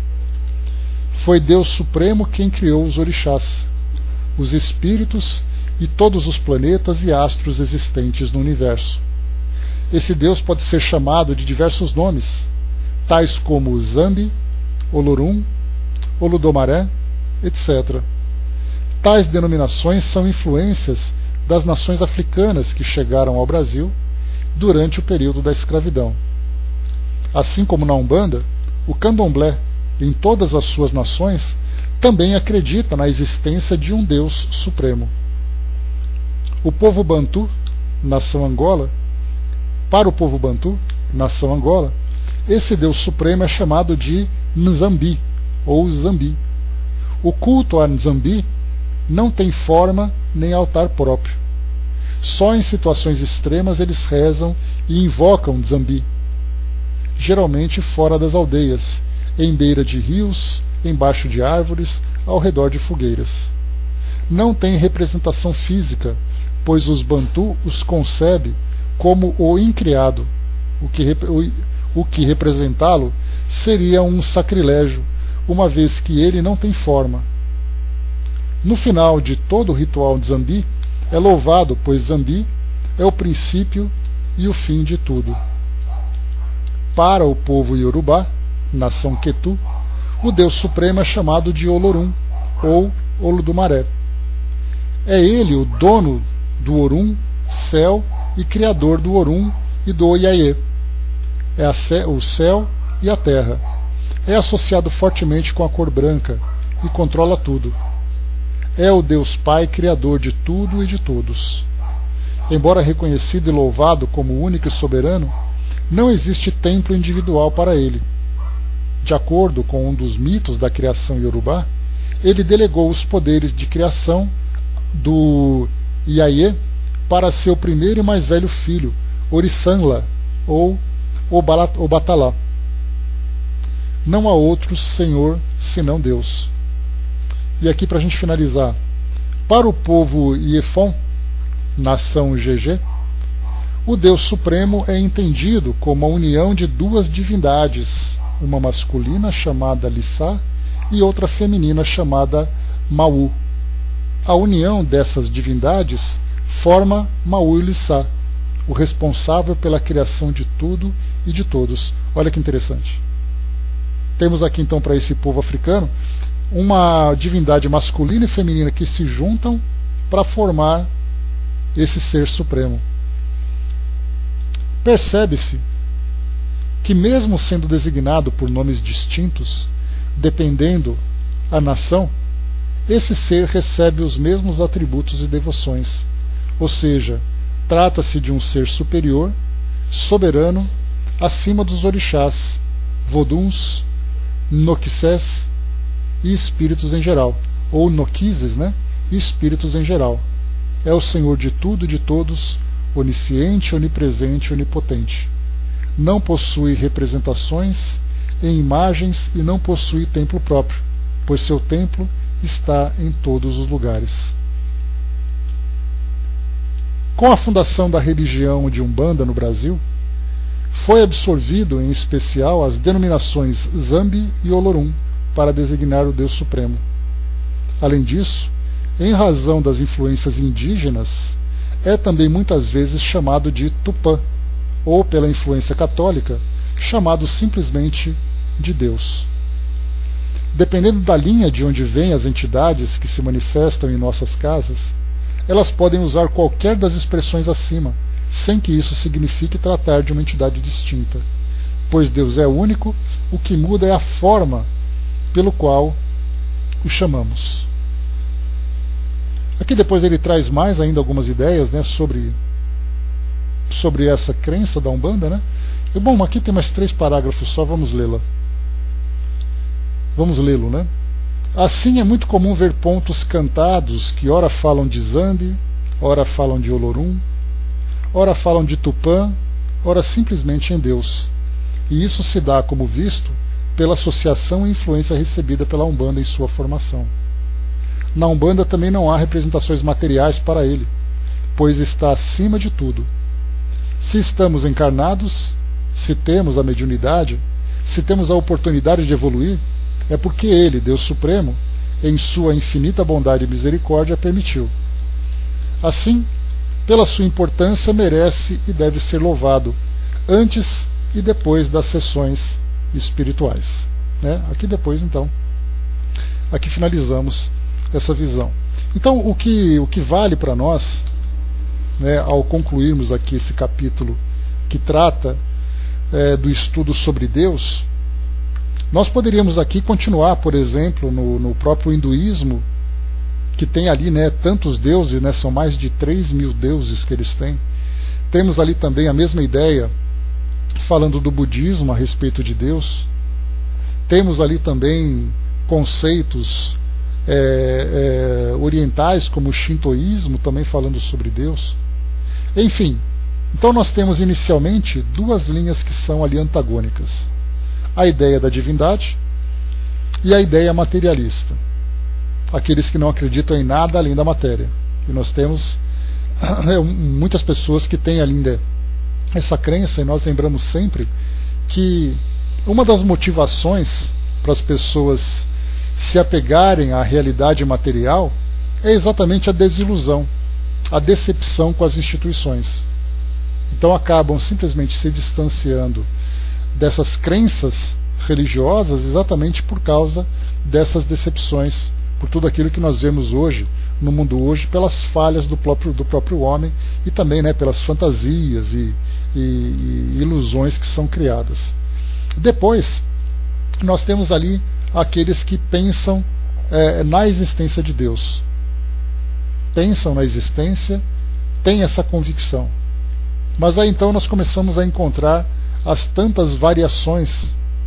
Foi Deus supremo quem criou os orixás, os espíritos e todos os planetas e astros existentes no universo. Esse Deus pode ser chamado de diversos nomes, tais como Zambi, Olorum, Oludomaré, etcétera. Tais denominações são influências das nações africanas que chegaram ao Brasil durante o período da escravidão. Assim como na Umbanda, o Candomblé, em todas as suas nações, também acredita na existência de um Deus supremo. O povo Bantu, nação Angola, para o povo Bantu, nação Angola, esse Deus supremo é chamado de Nzambi, ou Zambi. O culto a Nzambi não tem forma nem altar próprio. Só em situações extremas eles rezam e invocam Nzambi, geralmente fora das aldeias, em beira de rios, embaixo de árvores, ao redor de fogueiras. Não tem representação física, pois os Bantu os concebe como o incriado, o que, o, o que representá-lo seria um sacrilégio, uma vez que ele não tem forma. No final de todo o ritual de Zambi, é louvado, pois Zambi é o princípio e o fim de tudo. Para o povo Yorubá, nação Ketu, o Deus Supremo é chamado de Olorum, ou Olodumaré. É ele o dono do Orum, céu, e criador do Orum e do Oiaê. É a, o céu e a terra. É associado fortemente com a cor branca e controla tudo. É o Deus Pai, criador de tudo e de todos. Embora reconhecido e louvado como único e soberano, não existe templo individual para ele. De acordo com um dos mitos da criação iorubá, ele delegou os poderes de criação do Iaiê para seu primeiro e mais velho filho, Orisanla, ou Obatalá. Não há outro Senhor senão Deus. E aqui, para a gente finalizar, para o povo Iefon, nação G G, o Deus Supremo é entendido como a união de duas divindades, uma masculina chamada Lissá e outra feminina chamada Mau. A união dessas divindades forma Mau e Lissá, o responsável pela criação de tudo e de todos. Olha que interessante. Temos aqui então para esse povo africano uma divindade masculina e feminina que se juntam para formar esse ser supremo. Percebe-se que, mesmo sendo designado por nomes distintos, dependendo a nação, esse ser recebe os mesmos atributos e devoções, ou seja, trata-se de um ser superior, soberano, acima dos orixás, voduns, noquissés e espíritos em geral, ou noquises, né? E espíritos em geral. É o Senhor de tudo e de todos, onisciente, onipresente e onipotente. Não possui representações em imagens e não possui templo próprio, pois seu templo está em todos os lugares. Com a fundação da religião de Umbanda no Brasil, foi absorvido em especial as denominações Zambi e Olorum para designar o Deus Supremo. Além disso, em razão das influências indígenas, é também muitas vezes chamado de Tupã, ou pela influência católica, chamado simplesmente de Deus. Dependendo da linha de onde vêm as entidades que se manifestam em nossas casas, elas podem usar qualquer das expressões acima, sem que isso signifique tratar de uma entidade distinta, pois Deus é único, o que muda é a forma pelo qual o chamamos. Aqui depois ele traz mais ainda algumas ideias, né, sobre, sobre essa crença da Umbanda, né? E, bom, aqui tem mais três parágrafos só, vamos lê-la. Vamos lê-lo, né? Assim é muito comum ver pontos cantados que ora falam de Zambi, ora falam de Olorum, ora falam de Tupã, ora simplesmente em Deus. E isso se dá como visto pela associação e influência recebida pela Umbanda em sua formação. Na Umbanda também não há representações materiais para ele, pois está acima de tudo. Se estamos encarnados, se temos a mediunidade, se temos a oportunidade de evoluir, é porque ele, Deus Supremo, em sua infinita bondade e misericórdia, permitiu. Assim, pela sua importância, merece e deve ser louvado, antes e depois das sessões espirituais. Né? Aqui depois, então, aqui finalizamos essa visão. Então, o que, o que vale para nós, né, ao concluirmos aqui esse capítulo que trata é, do estudo sobre Deus, nós poderíamos aqui continuar, por exemplo, no, no próprio hinduísmo, que tem ali, né, tantos deuses, né, são mais de três mil deuses que eles têm. Temos ali também a mesma ideia, falando do budismo a respeito de Deus. Temos ali também conceitos é, é, orientais, como o shintoísmo, também falando sobre Deus. Enfim, então nós temos inicialmente duas linhas que são ali antagônicas. A ideia da divindade e a ideia materialista. Aqueles que não acreditam em nada além da matéria. E nós temos é, muitas pessoas que têm ainda essa crença, e nós lembramos sempre que uma das motivações para as pessoas se apegarem à realidade material é exatamente a desilusão, a decepção com as instituições. Então acabam simplesmente se distanciando dessas crenças religiosas exatamente por causa dessas decepções, por tudo aquilo que nós vemos hoje, no mundo hoje, pelas falhas do próprio, do próprio homem e também, né, pelas fantasias e, e, e ilusões que são criadas. Depois, nós temos ali aqueles que pensam é, na existência de Deus. Pensam na existência, têm essa convicção. Mas aí então nós começamos a encontrar as tantas variações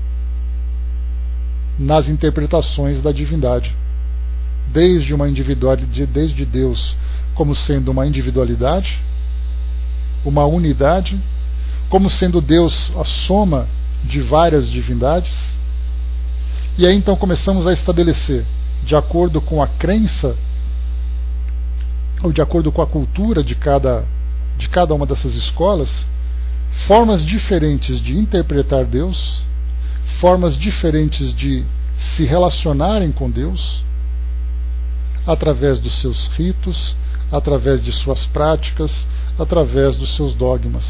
nas interpretações da divindade. Desde uma individualidade, desde Deus como sendo uma individualidade, uma unidade, como sendo Deus a soma de várias divindades. E aí então começamos a estabelecer, de acordo com a crença, ou de acordo com a cultura de cada, de cada uma dessas escolas, formas diferentes de interpretar Deus, formas diferentes de se relacionarem com Deus, através dos seus ritos, através de suas práticas, através dos seus dogmas.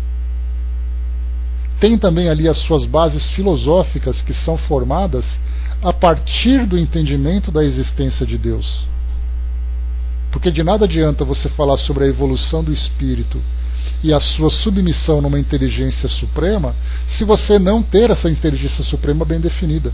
Tem também ali as suas bases filosóficas que são formadas a partir do entendimento da existência de Deus. Porque de nada adianta você falar sobre a evolução do espírito e a sua submissão numa inteligência suprema se você não ter essa inteligência suprema bem definida.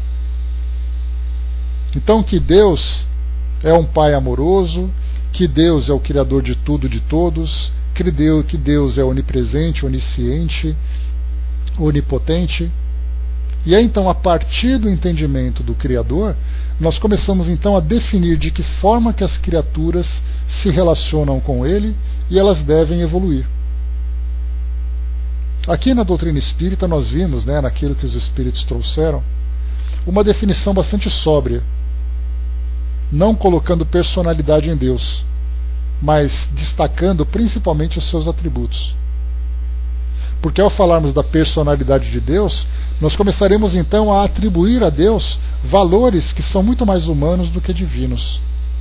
Então que Deus é um Pai amoroso, que Deus é o Criador de tudo e de todos, que Deus, que Deus é onipresente, onisciente, onipotente. E aí então, a partir do entendimento do Criador, nós começamos então a definir de que forma que as criaturas se relacionam com Ele e elas devem evoluir. Aqui na doutrina espírita nós vimos, né, naquilo que os espíritos trouxeram, uma definição bastante sóbria, não colocando personalidade em Deus, mas destacando principalmente os seus atributos. Porque ao falarmos da personalidade de Deus, nós começaremos então a atribuir a Deus valores que são muito mais humanos do que divinos.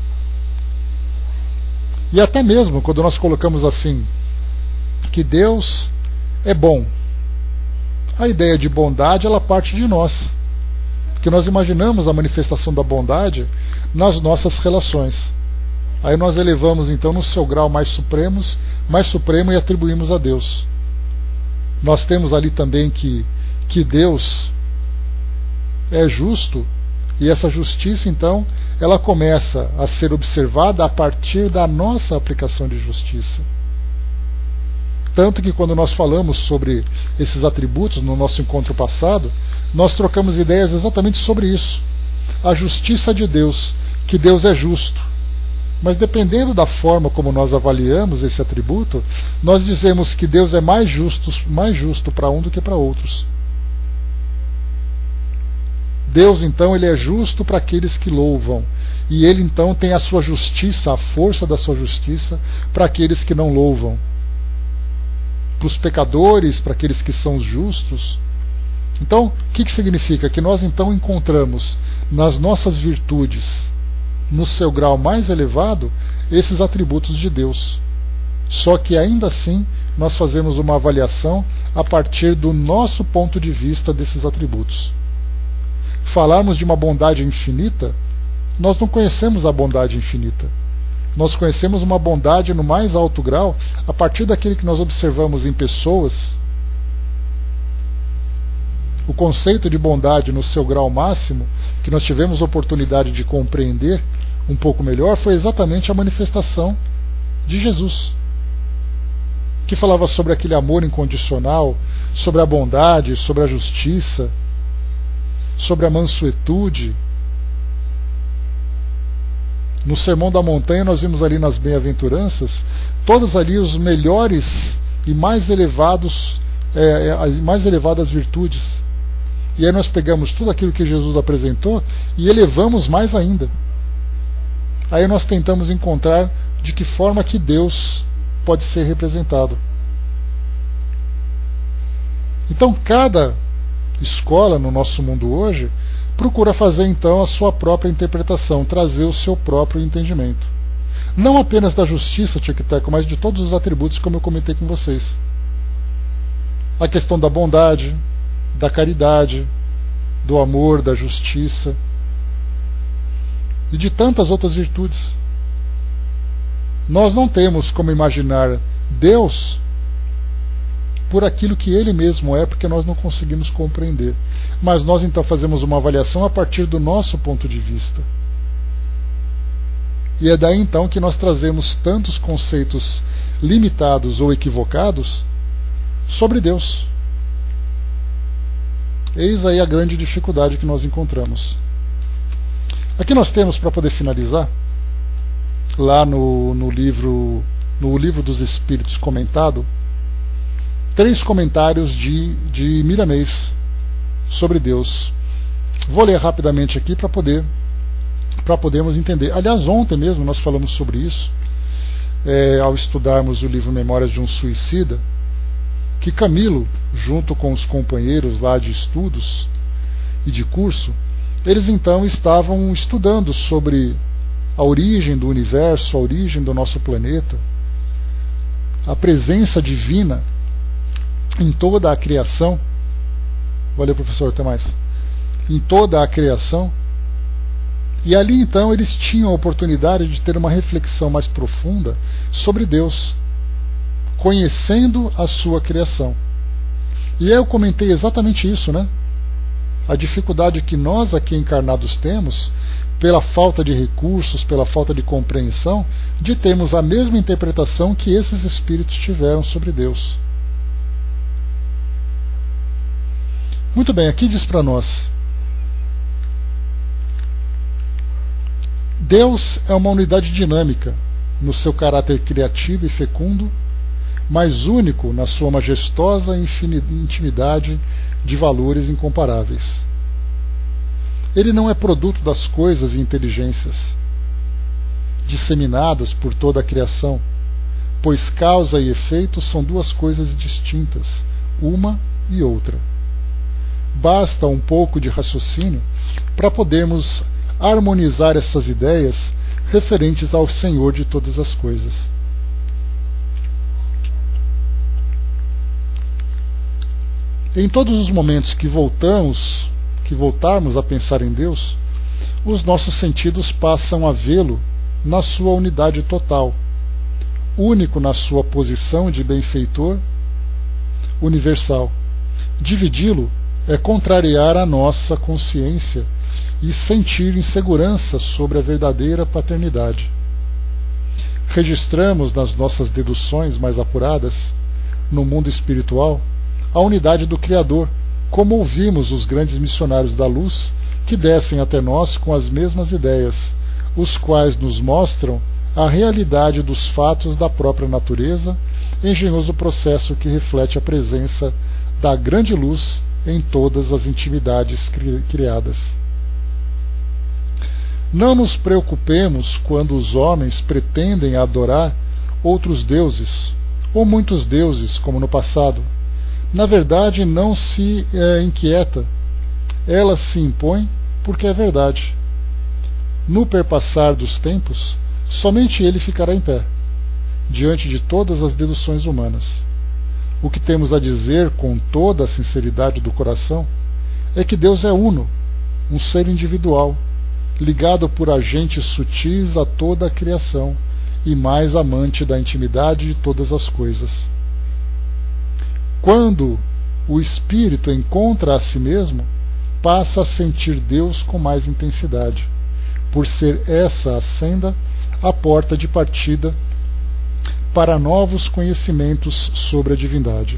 E até mesmo quando nós colocamos assim, que Deus é bom, a ideia de bondade ela parte de nós, porque nós imaginamos a manifestação da bondade nas nossas relações. Aí nós elevamos então no seu grau mais supremos, mais supremo e atribuímos a Deus. Nós temos ali também que, que Deus é justo, e essa justiça então ela começa a ser observada a partir da nossa aplicação de justiça. Tanto que quando nós falamos sobre esses atributos no nosso encontro passado, nós trocamos ideias exatamente sobre isso. A justiça de Deus, que Deus é justo. Mas dependendo da forma como nós avaliamos esse atributo, nós dizemos que Deus é mais justo, mais justo para um do que para outros. Deus, então, ele é justo para aqueles que louvam. E ele, então, tem a sua justiça, a força da sua justiça, para aqueles que não louvam. Para os pecadores, para aqueles que são justos. Então, o que, que significa? Que nós, então, encontramos nas nossas virtudes, no seu grau mais elevado, esses atributos de Deus. Só que ainda assim nós fazemos uma avaliação a partir do nosso ponto de vista desses atributos. Falarmos de uma bondade infinita, nós não conhecemos a bondade infinita. Nós conhecemos uma bondade no mais alto grau a partir daquilo que nós observamos em pessoas. O conceito de bondade no seu grau máximo, que nós tivemos oportunidade de compreender um pouco melhor, foi exatamente a manifestação de Jesus, que falava sobre aquele amor incondicional, sobre a bondade, sobre a justiça, sobre a mansuetude. No Sermão da Montanha nós vimos ali nas bem-aventuranças todos ali os melhores e mais elevados, é, as mais elevadas virtudes. E aí nós pegamos tudo aquilo que Jesus apresentou e elevamos mais ainda. Aí nós tentamos encontrar de que forma que Deus pode ser representado. Então, cada escola no nosso mundo hoje procura fazer então a sua própria interpretação, trazer o seu próprio entendimento. Não apenas da justiça, tic-tac, mas de todos os atributos, como eu comentei com vocês. A questão da bondade, da caridade, do amor, da justiça e de tantas outras virtudes. Nós não temos como imaginar Deus por aquilo que Ele mesmo é, porque nós não conseguimos compreender. Mas nós então fazemos uma avaliação a partir do nosso ponto de vista. E é daí então que nós trazemos tantos conceitos limitados ou equivocados sobre Deus. Eis aí a grande dificuldade que nós encontramos. Aqui nós temos, para poder finalizar, lá no, no, livro, no livro dos Espíritos comentado, três comentários de, de Miramês sobre Deus. Vou ler rapidamente aqui para poder, para podermos entender. Aliás, ontem mesmo nós falamos sobre isso, é, ao estudarmos o livro Memórias de um Suicida, que Camilo, junto com os companheiros lá de estudos e de curso, eles então estavam estudando sobre a origem do universo, a origem do nosso planeta, a presença divina em toda a criação. Valeu, professor, até mais. Em toda a criação. E ali então eles tinham a oportunidade de ter uma reflexão mais profunda sobre Deus, conhecendo a sua criação. E aí eu comentei exatamente isso, né? A dificuldade que nós aqui encarnados temos, pela falta de recursos, pela falta de compreensão, de termos a mesma interpretação que esses espíritos tiveram sobre Deus. Muito bem, aqui diz para nós: Deus é uma unidade dinâmica no seu caráter criativo e fecundo, mas único na sua majestosa intimidade de valores incomparáveis. Ele não é produto das coisas e inteligências disseminadas por toda a criação, pois causa e efeito são duas coisas distintas, uma e outra. Basta um pouco de raciocínio para podermos harmonizar essas ideias referentes ao Senhor de todas as coisas. Em todos os momentos que voltamos, que voltarmos a pensar em Deus, os nossos sentidos passam a vê-lo na sua unidade total, único na sua posição de benfeitor universal. Dividi-lo é contrariar a nossa consciência e sentir insegurança sobre a verdadeira paternidade. Registramos nas nossas deduções mais apuradas, no mundo espiritual, a unidade do Criador, como ouvimos os grandes missionários da luz que descem até nós com as mesmas ideias, os quais nos mostram a realidade dos fatos da própria natureza, engenhoso processo que reflete a presença da grande luz em todas as intimidades cri- criadas. Não nos preocupemos quando os homens pretendem adorar outros deuses, ou muitos deuses, como no passado. Na verdade, não se é, inquieta. Ela se impõe porque é verdade. No perpassar dos tempos, somente ele ficará em pé, diante de todas as deduções humanas. O que temos a dizer com toda a sinceridade do coração é que Deus é uno, um ser individual, ligado por agentes sutis a toda a criação e mais amante da intimidade de todas as coisas. Quando o espírito encontra a si mesmo, passa a sentir Deus com mais intensidade, por ser essa a senda, a porta de partida para novos conhecimentos sobre a divindade.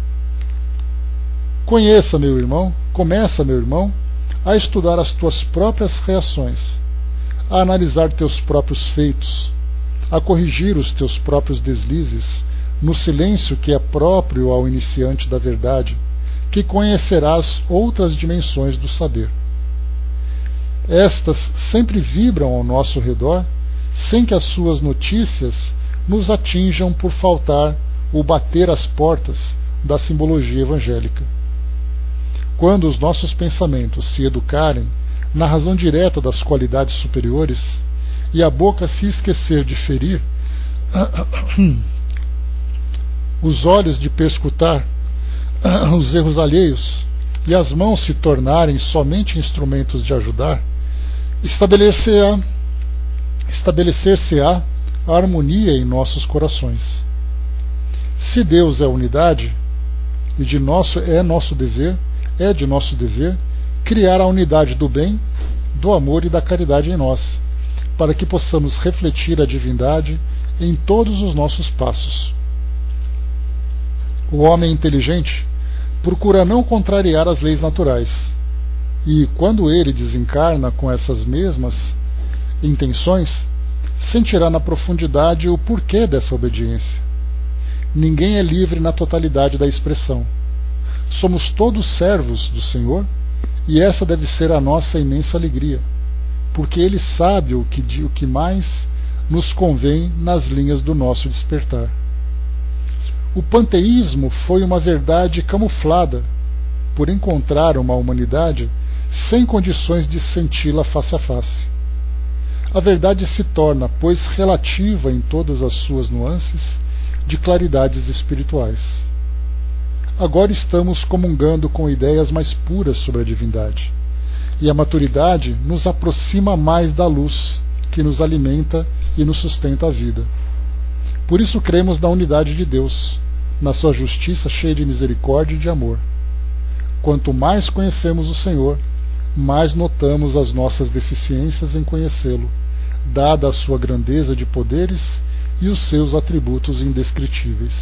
Conheça, meu irmão, começa, meu irmão, a estudar as tuas próprias reações, a analisar teus próprios feitos, a corrigir os teus próprios deslizes, no silêncio que é próprio ao iniciante da verdade, que conhecerás outras dimensões do saber. Estas sempre vibram ao nosso redor, sem que as suas notícias nos atinjam por faltar ou bater as portas da simbologia evangélica. quando os nossos pensamentos se educarem na razão direta das qualidades superiores e a boca se esquecer de ferir, os olhos de perscrutar os erros alheios e as mãos se tornarem somente instrumentos de ajudar, estabelecer-se-á estabelecer-se-á a harmonia em nossos corações. Se Deus é unidade, e de nosso é nosso dever, é de nosso dever criar a unidade do bem, do amor e da caridade em nós, para que possamos refletir a divindade em todos os nossos passos. O homem inteligente procura não contrariar as leis naturais, e, quando ele desencarna com essas mesmas intenções, sentirá na profundidade o porquê dessa obediência. Ninguém é livre na totalidade da expressão. Somos todos servos do Senhor, e essa deve ser a nossa imensa alegria, porque Ele sabe o que, o que mais nos convém nas linhas do nosso despertar. O panteísmo foi uma verdade camuflada por encontrar uma humanidade sem condições de senti-la face a face. A verdade se torna, pois, relativa em todas as suas nuances de claridades espirituais. Agora estamos comungando com ideias mais puras sobre a divindade, e a maturidade nos aproxima mais da luz que nos alimenta e nos sustenta a vida. Por isso cremos na unidade de Deus, na sua justiça cheia de misericórdia e de amor. Quanto mais conhecemos o Senhor, mais notamos as nossas deficiências em conhecê-lo, dada a sua grandeza de poderes e os seus atributos indescritíveis.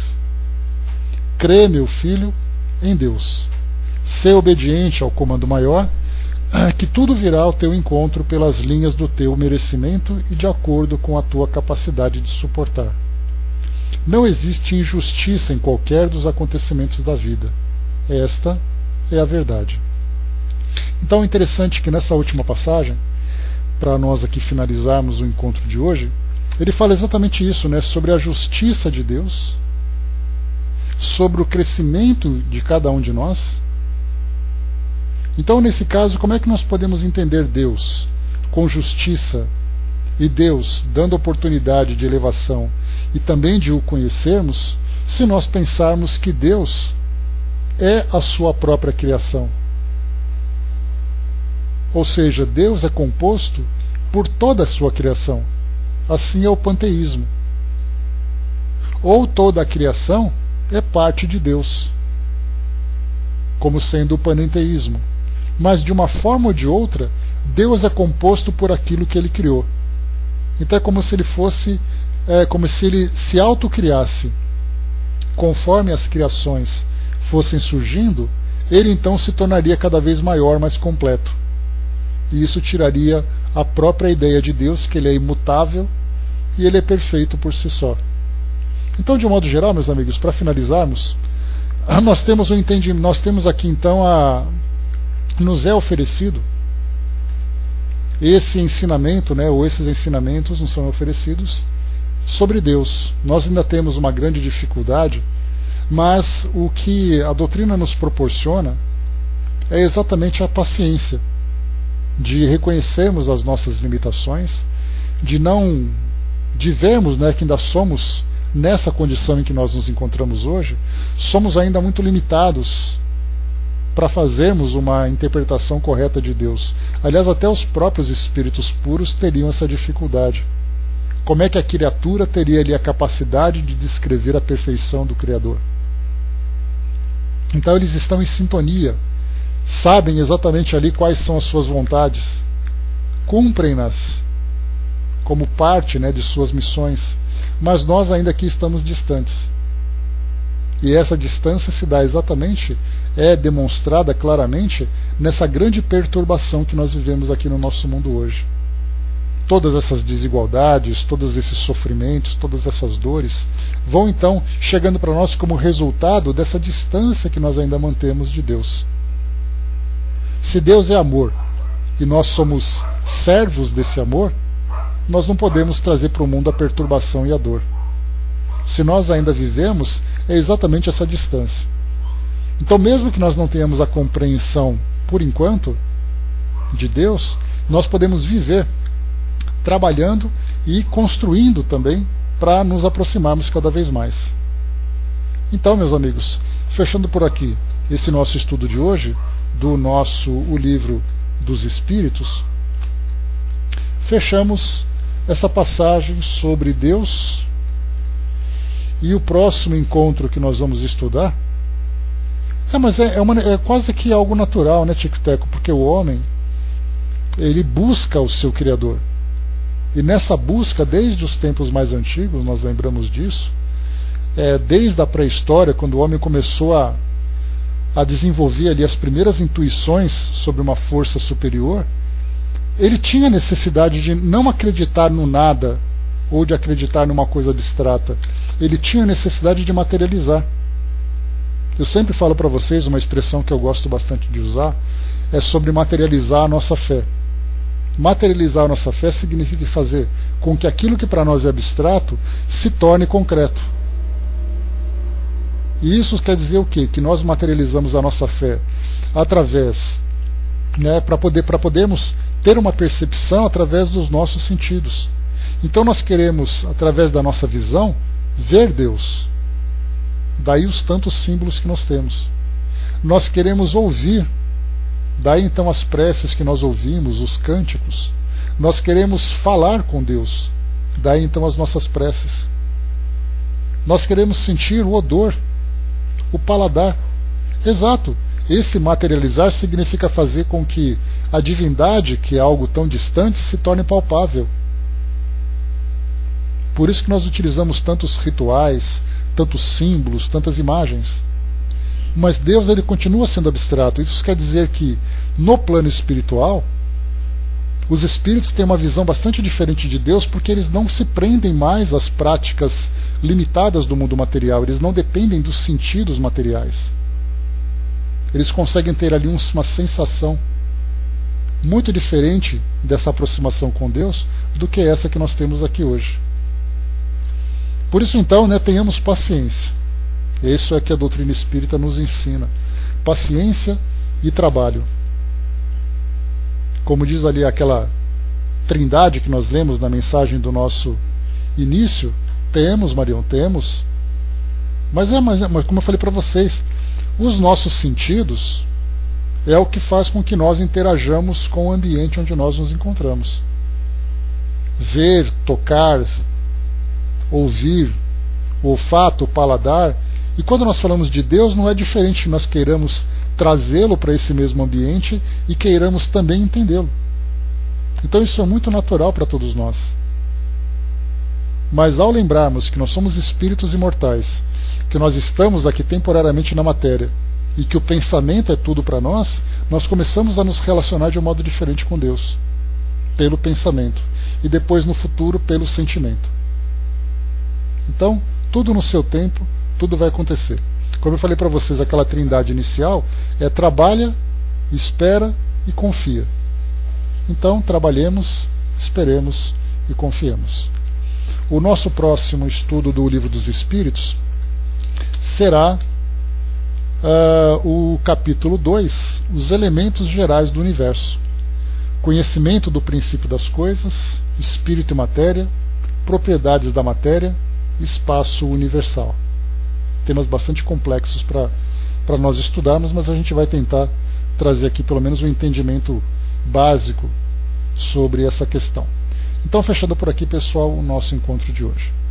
Crê, meu filho, em Deus. Sê obediente ao comando maior, que tudo virá ao teu encontro pelas linhas do teu merecimento e de acordo com a tua capacidade de suportar. Não existe injustiça em qualquer dos acontecimentos da vida. Esta é a verdade. Então é interessante que nessa última passagem, para nós aqui finalizarmos o encontro de hoje, ele fala exatamente isso, né, sobre a justiça de Deus, sobre o crescimento de cada um de nós. Então, nesse caso, como é que nós podemos entender Deus com justiça e Deus dando oportunidade de elevação e também de o conhecermos, se nós pensarmos que Deus é a sua própria criação? Ou seja, Deus é composto por toda a sua criação. Assim é o panteísmo. Ou toda a criação é parte de Deus, como sendo o panenteísmo. Mas de uma forma ou de outra, Deus é composto por aquilo que Ele criou. Então é como se Ele fosse, é, como se Ele se autocriasse. Conforme as criações fossem surgindo, Ele então se tornaria cada vez maior, mais completo. E isso tiraria a própria ideia de Deus, que Ele é imutável e Ele é perfeito por si só. Então, de um modo geral, meus amigos, para finalizarmos, nós temos um entendimento, nós temos aqui então a nos é oferecido esse ensinamento, né, ou esses ensinamentos nos são oferecidos sobre Deus. Nós ainda temos uma grande dificuldade, mas o que a doutrina nos proporciona é exatamente a paciência de reconhecermos as nossas limitações, de não de vermos, né, que ainda somos nessa condição em que nós nos encontramos hoje, somos ainda muito limitados para fazermos uma interpretação correta de Deus. Aliás, até os próprios espíritos puros teriam essa dificuldade. Como é que a criatura teria ali a capacidade de descrever a perfeição do Criador? Então eles estão em sintonia, sabem exatamente ali quais são as suas vontades, cumprem-nas como parte, né, de suas missões, mas nós ainda aqui estamos distantes. E essa distância se dá exatamente, é demonstrada claramente nessa grande perturbação que nós vivemos aqui no nosso mundo hoje. Todas essas desigualdades, todos esses sofrimentos, todas essas dores vão então chegando para nós como resultado dessa distância que nós ainda mantemos de Deus. Se Deus é amor e nós somos servos desse amor, nós não podemos trazer para o mundo a perturbação e a dor. Se nós ainda vivemos, é exatamente essa distância. Então, mesmo que nós não tenhamos a compreensão, por enquanto, de Deus, nós podemos viver trabalhando e construindo também para nos aproximarmos cada vez mais. Então, meus amigos, fechando por aqui esse nosso estudo de hoje, do nosso o livro dos Espíritos, fechamos essa passagem sobre Deus, e o próximo encontro que nós vamos estudar é, mas é, é, uma, é quase que algo natural, né, Tico-Teco? Porque o homem, ele busca o seu Criador, e nessa busca, desde os tempos mais antigos, nós lembramos disso, é, desde a pré-história, quando o homem começou a, a desenvolver ali as primeiras intuições sobre uma força superior, ele tinha necessidade de não acreditar no nada ou de acreditar numa coisa abstrata. Ele tinha necessidade de materializar. Eu sempre falo para vocês, uma expressão que eu gosto bastante de usar, é sobre materializar a nossa fé. Materializar a nossa fé significa fazer com que aquilo que para nós é abstrato se torne concreto. E isso quer dizer o quê? Que nós materializamos a nossa fé através, né, para poder, para podermos ter uma percepção através dos nossos sentidos. Então nós queremos, através da nossa visão, ver Deus. Daí os tantos símbolos que nós temos. Nós queremos ouvir. Daí então as preces que nós ouvimos, os cânticos. Nós queremos falar com Deus. Daí então as nossas preces. Nós queremos sentir o odor, o paladar. Exato. Esse materializar significa fazer com que a divindade, que é algo tão distante, se torne palpável. Por isso que nós utilizamos tantos rituais, tantos símbolos, tantas imagens. Mas Deus, ele continua sendo abstrato. Isso quer dizer que, no plano espiritual, os espíritos têm uma visão bastante diferente de Deus, porque eles não se prendem mais às práticas limitadas do mundo material. Eles não dependem dos sentidos materiais. Eles conseguem ter ali uma sensação muito diferente dessa aproximação com Deus do que essa que nós temos aqui hoje. Por isso então, né, tenhamos paciência. Isso é que a doutrina espírita nos ensina. Paciência e trabalho. Como diz ali aquela trindade que nós lemos na mensagem do nosso início, temos, Marião, temos. Mas é, mas, mas como eu falei para vocês, os nossos sentidos é o que faz com que nós interajamos com o ambiente onde nós nos encontramos. Ver, tocar, ouvir, o olfato, o paladar. E quando nós falamos de Deus, não é diferente, nós queiramos trazê-lo para esse mesmo ambiente e queiramos também entendê-lo. Então isso é muito natural para todos nós. Mas ao lembrarmos que nós somos espíritos imortais, que nós estamos aqui temporariamente na matéria e que o pensamento é tudo para nós, nós começamos a nos relacionar de um modo diferente com Deus, pelo pensamento, e depois no futuro pelo sentimento. Então, tudo no seu tempo, tudo vai acontecer. Como eu falei para vocês, aquela trindade inicial é trabalha, espera e confia. Então, trabalhemos, esperemos e confiemos. O nosso próximo estudo do Livro dos Espíritos será uh, o capítulo dois, os elementos gerais do universo. Conhecimento do princípio das coisas, espírito e matéria, propriedades da matéria, espaço universal. Temas bastante complexos para nós estudarmos, mas a gente vai tentar trazer aqui pelo menos um entendimento básico sobre essa questão. Então, fechando por aqui, pessoal, o nosso encontro de hoje.